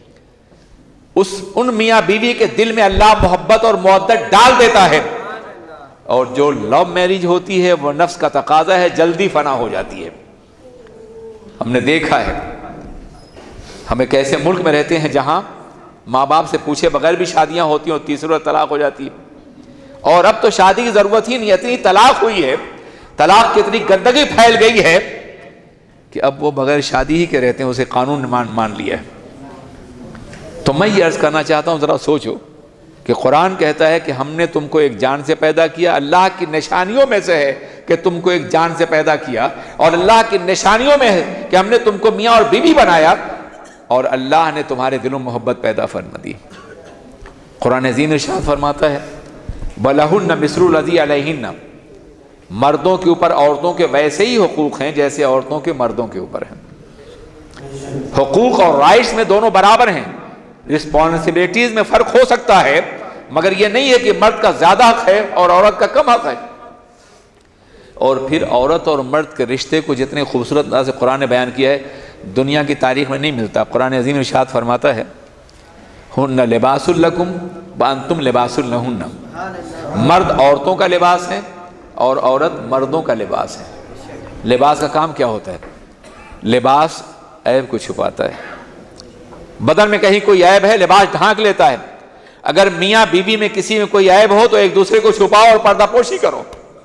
اس ان میاں بیوی کے دل میں اللہ محبت اور مودت ڈال دیتا ہے، اور جو لو میرج ہوتی ہے وہ نفس کا تقاضا ہے، جلدی فنا ہو جاتی ہے. ہم نے دیکھا ہے ہم ایک ایسے ملک میں رہتے ہیں جہاں ماں باپ سے پوچھے بغیر بھی شادیاں ہوتی ہیں اور تیسری بار طلاق ہو جاتی ہے. اور اب تو شادی کی ضرورت ہی نہیں، اتنی طلاق ہوئی ہے، طلاق کی اتنی گندگی پھیل گئی ہے کہ اب وہ بغیر شادی ہی کے رہتے ہیں، اسے قانون نے مان مان لیا ہے. تو میں یہ عرض کرنا چاہتا ہوں ذرا سوچو کہ قرآن کہتا ہے کہ ہم نے تم کو ایک جان سے پیدا کیا. اللہ کی نشانیوں میں سے ہے کہ تم کو ایک جان سے پیدا کیا، اور اللہ کی نشانیوں میں ہے کہ ہم نے تم کو میاں اور بیوی بنایا، اور اللہ نے تمہارے دلوں میں محبت پیدا فرما دی. قرآن عظیم ارشاد فرماتا ہے وَلَهُنَّ مِثْلُ الَّذِي عَلَيْهِنَّ، مردوں کے اوپر عورتوں کے ویسے ہی حقوق ہیں جیسے عورتوں کے مردوں کے اوپر ہیں. حقوق اور رائٹس میں دونوں برابر ہیں. رسپانسبلٹیز میں فرق ہو سکتا ہے مگر یہ نہیں ہے کہ مرد کا زیادہ حق ہے اور عورت کا کم حق ہے. اور پھر عورت اور مرد کے رشتے کو جتنے خوبصورت انداز سے قرآن نے بیان کیا ہے دنیا کی تاریخ میں نہیں ملتا. قرآن عظیم ارشاد فرماتا ہے ہن لباس لکم وانتم لباس لہن، مرد عورتوں کا لباس ہے اور عورت مردوں کا لباس ہے. لباس کا کام کیا ہوتا ہے؟ لباس عیب کو چھپاتا ہے. بدن میں کہیں کوئی عیب ہے لباس ڈھانک لیتا ہے. اگر میاں بیوی میں کسی میں کوئی عیب ہو تو ایک دوسرے کو چھپاؤ اور پردہ پوشی کرو،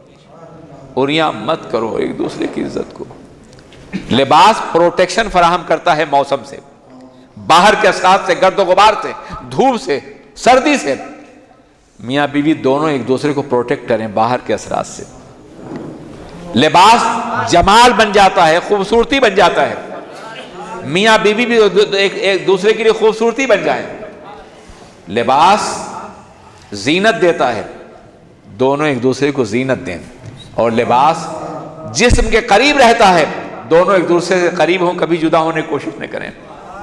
اوریاں مت کرو ایک دوسرے کی عزت کو. لباس پروٹیکشن فراہم کرتا ہے موسم سے، باہر کے اثرات سے، گرد و غبار سے، دھوپ سے، سردی سے. میاں بیوی دونوں ایک دوسرے کو پروٹیکٹ کریں باہر کے اثرات سے. لباس جمال بن جاتا ہے، خوبصورتی بن جاتا ہے. میاں بیوی بھی ایک دوسرے کے لیے خوبصورتی بن جائیں. لباس زینت دیتا ہے، دونوں ایک دوسرے کو زینت دیں. اور لباس جسم کے قریب رہتا ہے، دونوں ایک دوسرے سے قریب ہوں، کبھی جدا ہونے کی کوشش نہ کریں.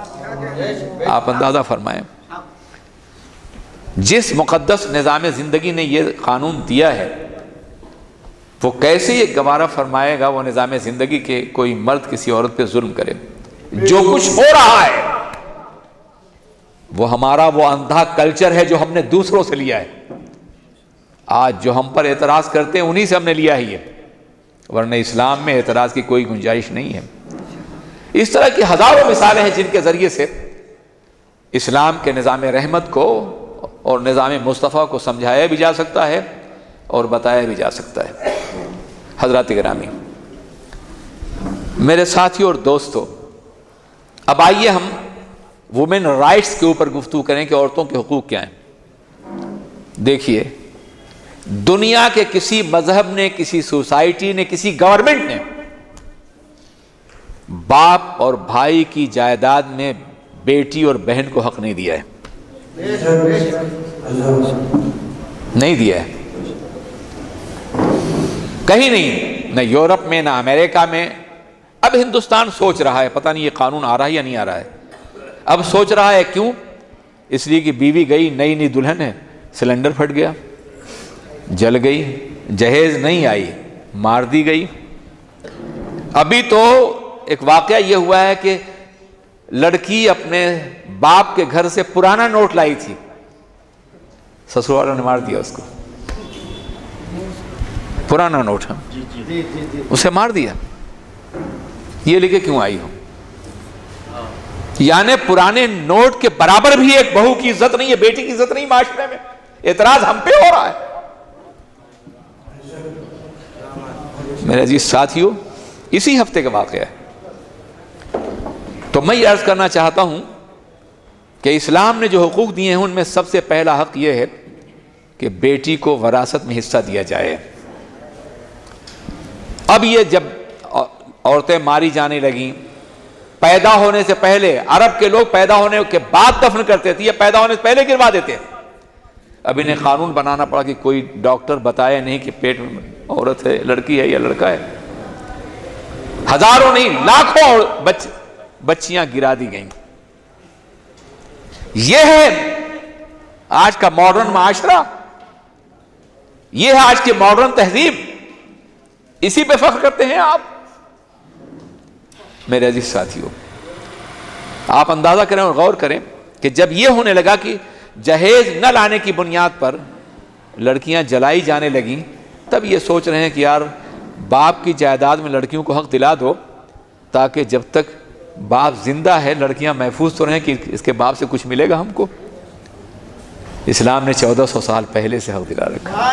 آپ اندازہ فرمائیں جس مقدس نظام زندگی نے یہ قانون دیا ہے وہ کیسے یہ گوارا فرمائے گا وہ نظام زندگی کے کوئی مرد کسی عورت پہ ظلم کرے. جو کچھ ہو رہا ہے وہ ہمارا وہ اندھا کلچر ہے جو ہم نے دوسروں سے لیا ہے. آج جو ہم پر اعتراض کرتے ہیں انہی سے ہم نے لیا ہی ہے، ورنہ اسلام میں اعتراض کی کوئی گنجائش نہیں ہے. اس طرح کی ہزاروں مثالیں ہیں جن کے ذریعے سے اسلام کے نظام رحمت کو اور نظام مصطفیٰ کو سمجھایا بھی جا سکتا ہے اور بتایا بھی جا سکتا ہے. حضرات گرامی، میرے ساتھی اور دوستو، اب آئیے ہم وومن رائٹس کے اوپر گفتگو کریں کہ عورتوں کے حقوق کیا ہیں. دیکھیے، دنیا کے کسی مذہب نے، کسی سوسائٹی نے، کسی گورنمنٹ نے باپ اور بھائی کی جائیداد میں بیٹی اور بہن کو حق نہیں دیا ہے. نہیں دیا ہے کہیں نہیں، نہ یورپ میں نہ امریکہ میں. اب ہندوستان سوچ رہا ہے، پتہ نہیں یہ قانون آ رہا ہے یا نہیں آ رہا ہے. اب سوچ رہا ہے کیوں؟ اس لیے کہ بیوی گئی، نئی نئی دلہن ہے، سلنڈر پھٹ گیا، جل گئی، جہیز نہیں آئی، مار دی گئی، ابھی تو ایک واقعہ یہ ہوا ہے کہ لڑکی اپنے باپ کے گھر سے پرانا نوٹ لائی تھی، سسر والوں نے مار دیا اس کو، پرانا نوٹ ہے اسے مار دیا، یہ لے کے کیوں آئی ہو؟ یعنی پرانے نوٹ کے برابر بھی ایک بہو کی عزت نہیں ہے، بیٹی کی عزت نہیں معاشرے میں، اعتراض ہم پہ ہو رہا ہے۔ میرے عزیز ساتھیوں، اسی ہفتے کا واقعہ ہے۔ تو میں یہ عرض کرنا چاہتا ہوں کہ اسلام نے جو حقوق دیے ہیں ان میں سب سے پہلا حق یہ ہے کہ بیٹی کو وراثت میں حصہ دیا جائے۔ اب یہ جب عورتیں ماری جانے لگیں، پیدا ہونے سے پہلے عرب کے لوگ پیدا ہونے کے بعد دفن کرتے تھے، یہ پیدا ہونے سے پہلے گروا دیتے ہیں۔ اب انہیں قانون بنانا پڑا کہ کوئی ڈاکٹر بتائے نہیں کہ پیٹ میں عورت ہے، لڑکی ہے یا لڑکا ہے۔ ہزاروں نہیں لاکھوں بچ بچیاں گرا دی گئیں۔ یہ ہے آج کا ماڈرن معاشرہ، یہ ہے آج کی ماڈرن تہذیب، اسی پہ فخر کرتے ہیں آپ۔ میرے عزیز ساتھیوں، آپ اندازہ کریں اور غور کریں کہ جب یہ ہونے لگا کہ جہیز نہ لانے کی بنیاد پر لڑکیاں جلائی جانے لگیں، تب یہ سوچ رہے ہیں کہ یار باپ کی جائیداد میں لڑکیوں کو حق دلا دو تاکہ جب تک باپ زندہ ہے لڑکیاں محفوظ تو رہیں کہ اس کے باپ سے کچھ ملے گا ہم کو۔ اسلام نے چودہ سو سال پہلے سے حق دلا رکھا،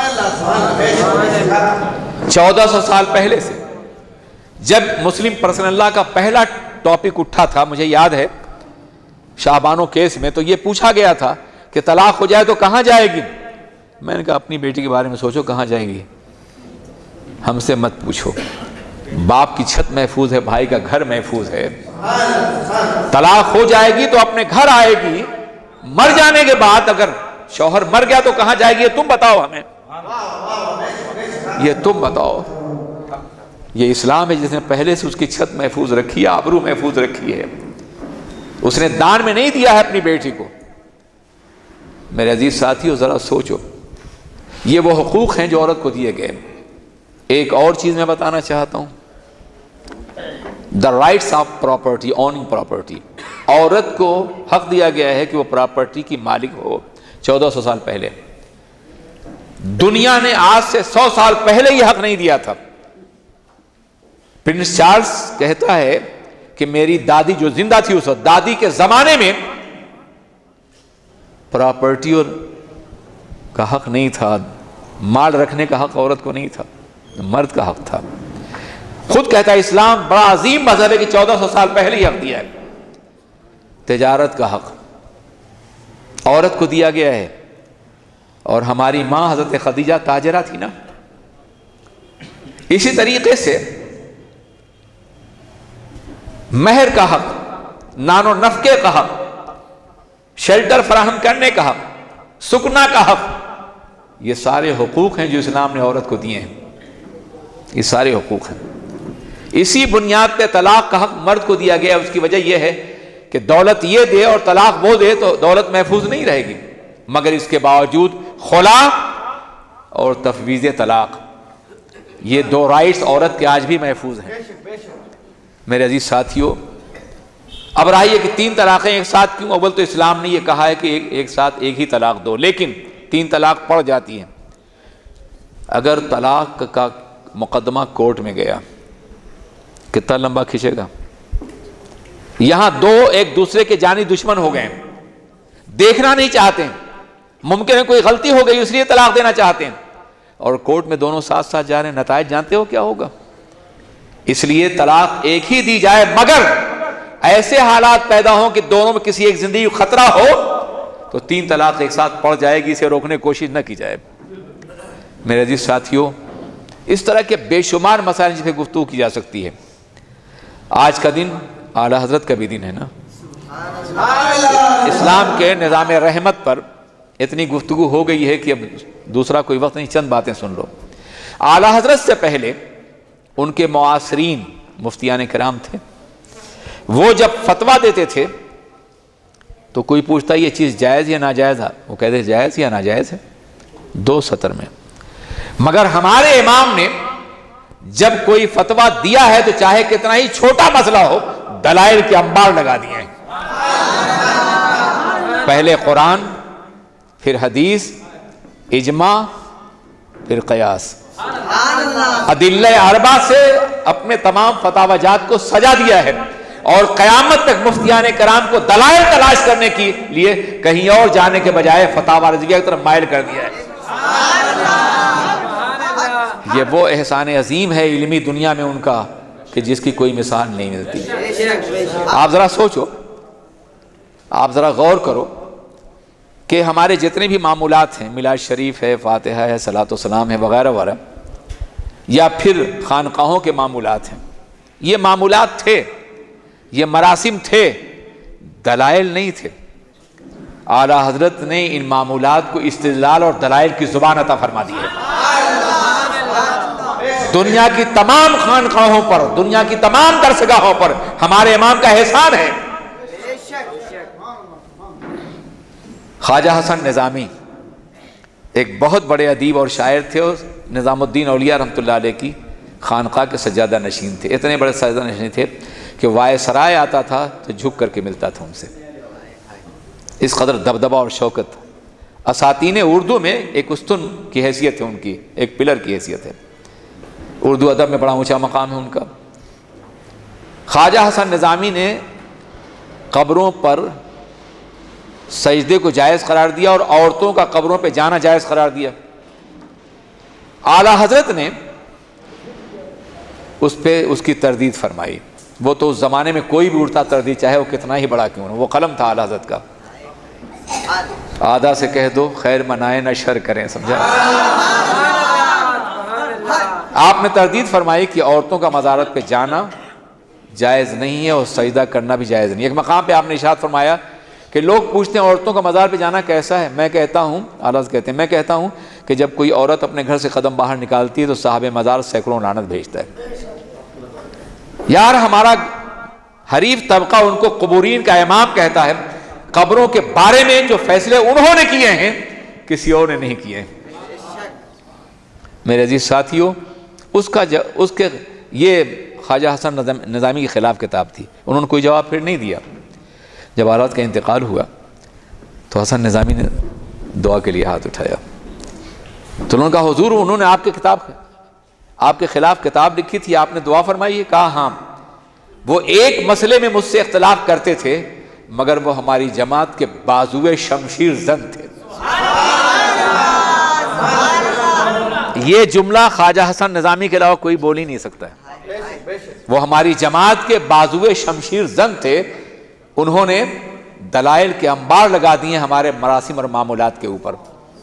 چودہ سو سال پہلے سے۔ جب مسلم پرسنل لاء کا پہلا ٹاپک اٹھا تھا، مجھے یاد ہے شاہبانو کیس میں، تو یہ پوچھا گیا تھا کہ طلاق ہو جائے تو کہاں جائے گی؟ میں نے کہا اپنی بیٹی کے بارے میں سوچو کہاں جائیں گی، ہم سے مت پوچھو۔ باپ کی چھت محفوظ ہے، بھائی کا گھر محفوظ ہے۔ طلاق ہو جائے گی تو اپنے گھر آئے گی، مر جانے کے بعد اگر شوہر مر گیا تو کہاں جائے گی؟ یہ تم بتاؤ ہمیں، یہ تم بتاؤ۔ یہ اسلام ہے جس نے پہلے سے اس کی چھت محفوظ رکھی ہے، آبرو محفوظ رکھی ہے، اس نے دان میں نہیں دیا ہے اپنی بیٹی کو۔ میرے عزیز ساتھیو ذرا سوچو، یہ وہ حقوق ہیں جو عورت کو دیے گئے۔ ایک اور چیز میں بتانا چاہتا ہوں، the rights of property, owning property. عورت کو حق دیا گیا ہے کہ وہ پراپرٹی کی مالک ہو۔ چودہ سو سال پہلے دنیا نے آج سے سو سال پہلے یہ حق نہیں دیا تھا۔ پرنس چارلز کہتا ہے کہ میری دادی جو زندہ تھی اس وقت، دادی کے زمانے میں پراپرٹی اور کا حق نہیں تھا، مال رکھنے کا حق عورت کو نہیں تھا، مرد کا حق تھا۔ خود کہتا ہے اسلام بڑا عظیم مذہب ہے کہ چودہ سو سال پہلے ہی حق دیا ہے۔ تجارت کا حق عورت کو دیا گیا ہے، اور ہماری ماں حضرت خدیجہ تاجرہ تھی نا۔ اسی طریقے سے مہر کا حق، نان و نفقے کا حق، شیلٹر فراہم کرنے کا حق، سکنا کا حق، یہ سارے حقوق ہیں جو اسلام نے عورت کو دیے ہیں، یہ سارے حقوق ہیں۔ اسی بنیاد پہ طلاق کا حق مرد کو دیا گیا۔ اس کی وجہ یہ ہے کہ دولت یہ دے اور طلاق وہ دے تو دولت محفوظ نہیں رہے گی، مگر اس کے باوجود خلا اور تفویض طلاق، یہ دو رائٹس عورت کے آج بھی محفوظ ہیں۔ میرے عزیز ساتھیوں، اب رہا یہ کہ تین طلاقیں ایک ساتھ کیوں؟ اول تو اسلام نے یہ کہا ہے کہ ایک ایک ساتھ ایک ہی طلاق دو، لیکن تین طلاق پڑ جاتی ہیں۔ اگر طلاق کا مقدمہ کورٹ میں گیا، کتنا لمبا کھینچے گا؟ یہاں دو ایک دوسرے کے جانی دشمن ہو گئے، دیکھنا نہیں چاہتے ہیں، ممکن ہے کوئی غلطی ہو گئی اس لیے طلاق دینا چاہتے ہیں، اور کورٹ میں دونوں ساتھ ساتھ جا رہے ہیں، نتائج جانتے ہو کیا ہوگا؟ اس لیے طلاق ایک ہی دی جائے، مگر ایسے حالات پیدا ہوں کہ دونوں میں کسی ایک زندگی کو خطرہ ہو تو تین طلاق ایک ساتھ پڑ جائے گی، اسے روکنے کی کوشش نہ کی جائے۔ میرے عزیز ساتھیوں، اس طرح کے بے شمار مسائل جس پہ گفتگو کی جا سکتی ہے۔ آج کا دن اعلیٰ حضرت کا بھی دن ہے نا، اسلام کے نظام رحمت پر اتنی گفتگو ہو گئی ہے کہ اب دوسرا کوئی وقت نہیں، چند باتیں سن لو۔ اعلیٰ حضرت سے پہلے ان کے معاصرین مفتیان کرام تھے، وہ جب فتویٰ دیتے تھے تو کوئی پوچھتا یہ چیز جائز یا ناجائز ہے، وہ کہتے جائز یا ناجائز ہے، دو سطر میں۔ مگر ہمارے امام نے جب کوئی فتویٰ دیا ہے تو چاہے کتنا ہی چھوٹا مسئلہ ہو، دلائل کے انبار لگا دیے ہیں۔ پہلے قرآن، پھر حدیث، اجماع، پھر قیاس، ادلہ اربع سے اپنے تمام فتاوی جات کو سجا دیا ہے، اور قیامت تک مفتیان کرام کو دلائل تلاش کرنے کے لیے کہیں اور جانے کے بجائے فتاوی رضویہ کی طرف مائل کر دیا ہے۔ یہ وہ احسان عظیم ہے علمی دنیا میں ان کا کہ جس کی کوئی مثال نہیں ملتی۔ آپ ذرا سوچو، آپ ذرا غور کرو کہ ہمارے جتنے بھی معمولات ہیں، میلاد شریف ہے، فاتحہ ہے، صلاۃ و سلام ہے، وغیرہ وغیرہ، یا پھر خانقاہوں کے معمولات ہیں، یہ معمولات تھے، یہ مراسم تھے، دلائل نہیں تھے۔ اعلیٰ حضرت نے ان معمولات کو استدلال اور دلائل کی زبان عطا فرما دی ہے۔ دنیا کی تمام خانقاہوں پر، دنیا کی تمام درسگاہوں پر ہمارے امام کا احسان ہے۔ خواجہ حسن نظامی ایک بہت بڑے ادیب اور شاعر تھے، اور نظام الدین اولیاء رحمۃ اللہ علیہ کی خانقاہ کے سجادہ نشین تھے۔ اتنے بڑے سجادہ نشین تھے کہ وائے سرائے آتا تھا تو جھک کر کے ملتا تھا ان سے، اس قدر دبدبہ اور شوکت۔ اساتین اردو میں ایک استن کی حیثیت ہے ان کی، ایک پلر کی حیثیت ہے، اردو ادب میں بڑا اونچا مقام ہے ان کا۔ خواجہ حسن نظامی نے قبروں پر سجدے کو جائز قرار دیا اور عورتوں کا قبروں پہ جانا جائز قرار دیا۔ اعلیٰ حضرت نے اس پہ اس کی تردید فرمائی۔ وہ تو اس زمانے میں کوئی بھی اٹھتا تردید، چاہے وہ کتنا ہی بڑا کیوں نہ، وہ قلم تھا اعلیٰ حضرت کا۔ آدھا سے کہہ دو خیر منائے نہ شر کریں، سمجھا؟ آپ نے تردید فرمائی کہ عورتوں کا مزارت پہ جانا جائز نہیں ہے اور سجدہ کرنا بھی جائز نہیں۔ ایک مقام پہ آپ نے ارشاد فرمایا کہ لوگ پوچھتے ہیں عورتوں کا مزار پہ جانا کیسا ہے، میں کہتا ہوں، اعلیٰ کہتے ہیں، میں کہتا ہوں کہ جب کوئی عورت اپنے گھر سے قدم باہر نکالتی ہے تو صاحب مزار سینکڑوں لعنت بھیجتا ہے۔ یار ہمارا حریف طبقہ ان کو قبورین کا امام کہتا ہے، قبروں کے بارے میں جو فیصلے انہوں نے کیے ہیں کسی اور نے نہیں کیے ہیں۔ میرے عزیز ساتھیوں، اس کا ج... اس کے یہ خواجہ حسن نظامی کے خلاف کتاب تھی، انہوں نے کوئی جواب پھر نہیں دیا۔ جب اعلیٰ کا انتقال ہوا تو حسن نظامی نے دعا کے لیے ہاتھ اٹھایا، تو انہوں نے کہا حضور انہوں نے آپ کے کتاب آپ کے خلاف کتاب لکھی تھی، آپ نے دعا فرمائی ہے؟ کہا ہاں، وہ ایک مسئلے میں مجھ سے اختلاف کرتے تھے مگر وہ ہماری جماعت کے بازوئے شمشیر زن تھے۔ یہ جملہ خواجہ حسن نظامی کے علاوہ کوئی بول ہی نہیں سکتا ہے۔ وہ ہماری جماعت کے بازوئے شمشیر زن تھے، انہوں نے دلائل کے انبار لگا دیے ہمارے مراسم اور معمولات کے اوپر۔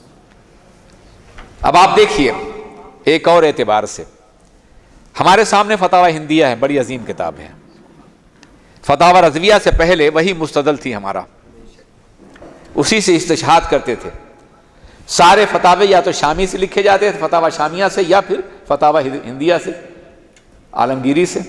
اب آپ دیکھیے ایک اور اعتبار سے، ہمارے سامنے فتاوی ہندیہ ہے، بڑی عظیم کتاب ہے۔ فتاوی رضویہ سے پہلے وہی مستدل تھی ہمارا، اسی سے استشہاد کرتے تھے۔ سارے فتاوی یا تو شامی سے لکھے جاتے تھے، فتاوی شامیہ سے، یا پھر فتاوی ہندیہ سے، عالمگیری سے۔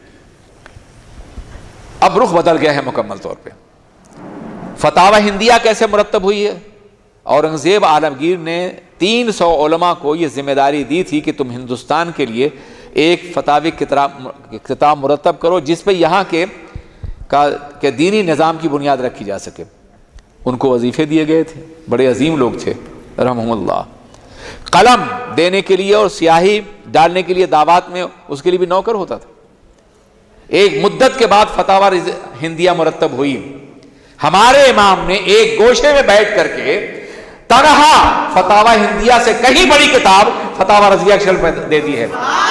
اب رخ بدل گیا ہے مکمل طور پہ۔ فتاوی ہندیہ کیسے مرتب ہوئی ہے؟ اورنگزیب عالمگیر نے تین سو علماء کو یہ ذمہ داری دی تھی کہ تم ہندوستان کے لیے ایک فتاوی کتاب مرتب کرو جس پہ یہاں کے کہ دینی نظام کی بنیاد رکھی جا سکے۔ ان کو وظیفے دیے گئے تھے، بڑے عظیم لوگ تھے رحمہم اللہ۔ قلم دینے کے لیے اور سیاہی ڈالنے کے لیے دعوات میں اس کے لیے بھی نوکر ہوتا تھا۔ ایک مدت کے بعد فتاوی ہندیہ مرتب ہوئی۔ ہمارے امام نے ایک گوشے میں بیٹھ کر کے تنہا فتاوی ہندیہ سے کہیں بڑی کتاب فتاوی رضویہ کی شکل میں دے دی ہے۔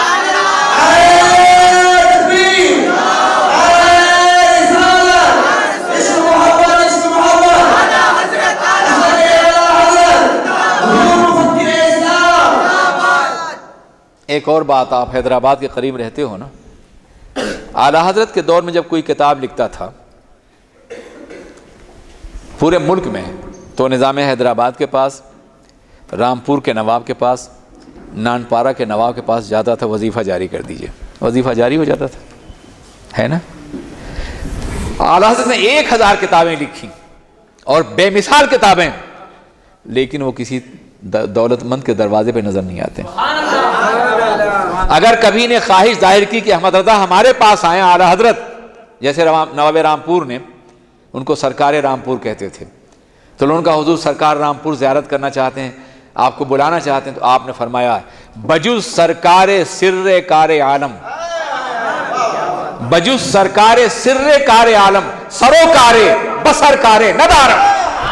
ایک اور بات، آپ حیدرآباد کے قریب رہتے ہو نا، اعلیٰ حضرت کے دور میں جب کوئی کتاب لکھتا تھا پورے ملک میں تو نظام حیدرآباد کے پاس، رامپور کے نواب کے پاس، نانپارہ کے نواب کے پاس جاتا تھا، وظیفہ جاری کر دیجئے، وظیفہ جاری ہو جاتا تھا، ہے نا۔ اعلیٰ حضرت نے ایک ہزار کتابیں لکھی اور بے مثال کتابیں، لیکن وہ کسی دولت مند کے دروازے پہ نظر نہیں آتے۔ اگر کبھی نے خواہش ظاہر کی کہ احمد رضا ہمارے پاس آئیں اعلیٰ حضرت، جیسے نواب رامپور نے، ان کو سرکار رامپور کہتے تھے، تو ان کا حضور سرکار رامپور زیارت کرنا چاہتے ہیں، آپ کو بلانا چاہتے ہیں، تو آپ نے فرمایا بجز سرکار سر کار عالم، بجز سرکار سر کار عالم سرو کارے بسر کارے ندارم۔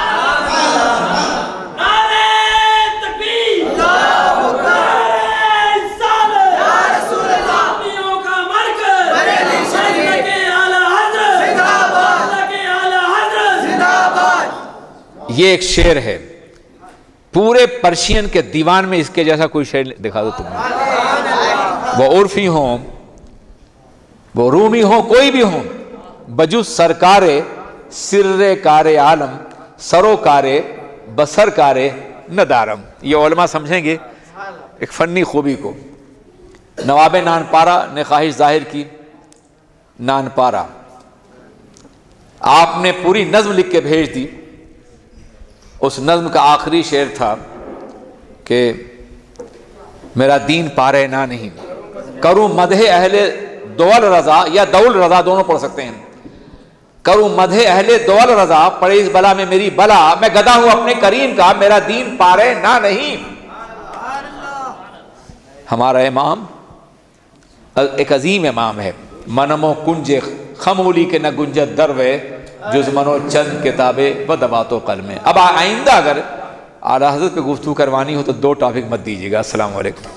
یہ ایک شعر ہے، پورے پرشین کے دیوان میں اس کے جیسا کوئی شعر دکھا دو تمہیں، وہ عرفی ہوں، وہ رومی ہوں، کوئی بھی ہوں، بجز سرکار سر کار عالم سرو کارے بسر کارے ندارم۔ یہ علماء سمجھیں گے ایک فنی خوبی کو۔ نواب نانپارہ نے خواہش ظاہر کی، نانپارہ آپ نے پوری نظم لکھ کے بھیج دی۔ اس نظم کا آخری شعر تھا کہ میرا دین پارے نہ نہیں، کروں مدح اہل دول رضا، یا دول رضا دونوں پڑھ سکتے ہیں، کروں مدح اہل دول رضا، پڑے اس بلا میں میری بلا، میں گدا ہوں اپنے کریم کا، میرا دین پارے نہ نہیں۔ ہمارا امام ایک عظیم امام ہے، منمو کنج خمولی کے نہ گنجت دروے، جز منو چند کتابیں و دبات و قلمیں۔ اب آئندہ اگر اعلیٰ حضرت پہ گفتگو کروانی ہو تو دو ٹاپک مت دیجیے گا۔ السلام علیکم۔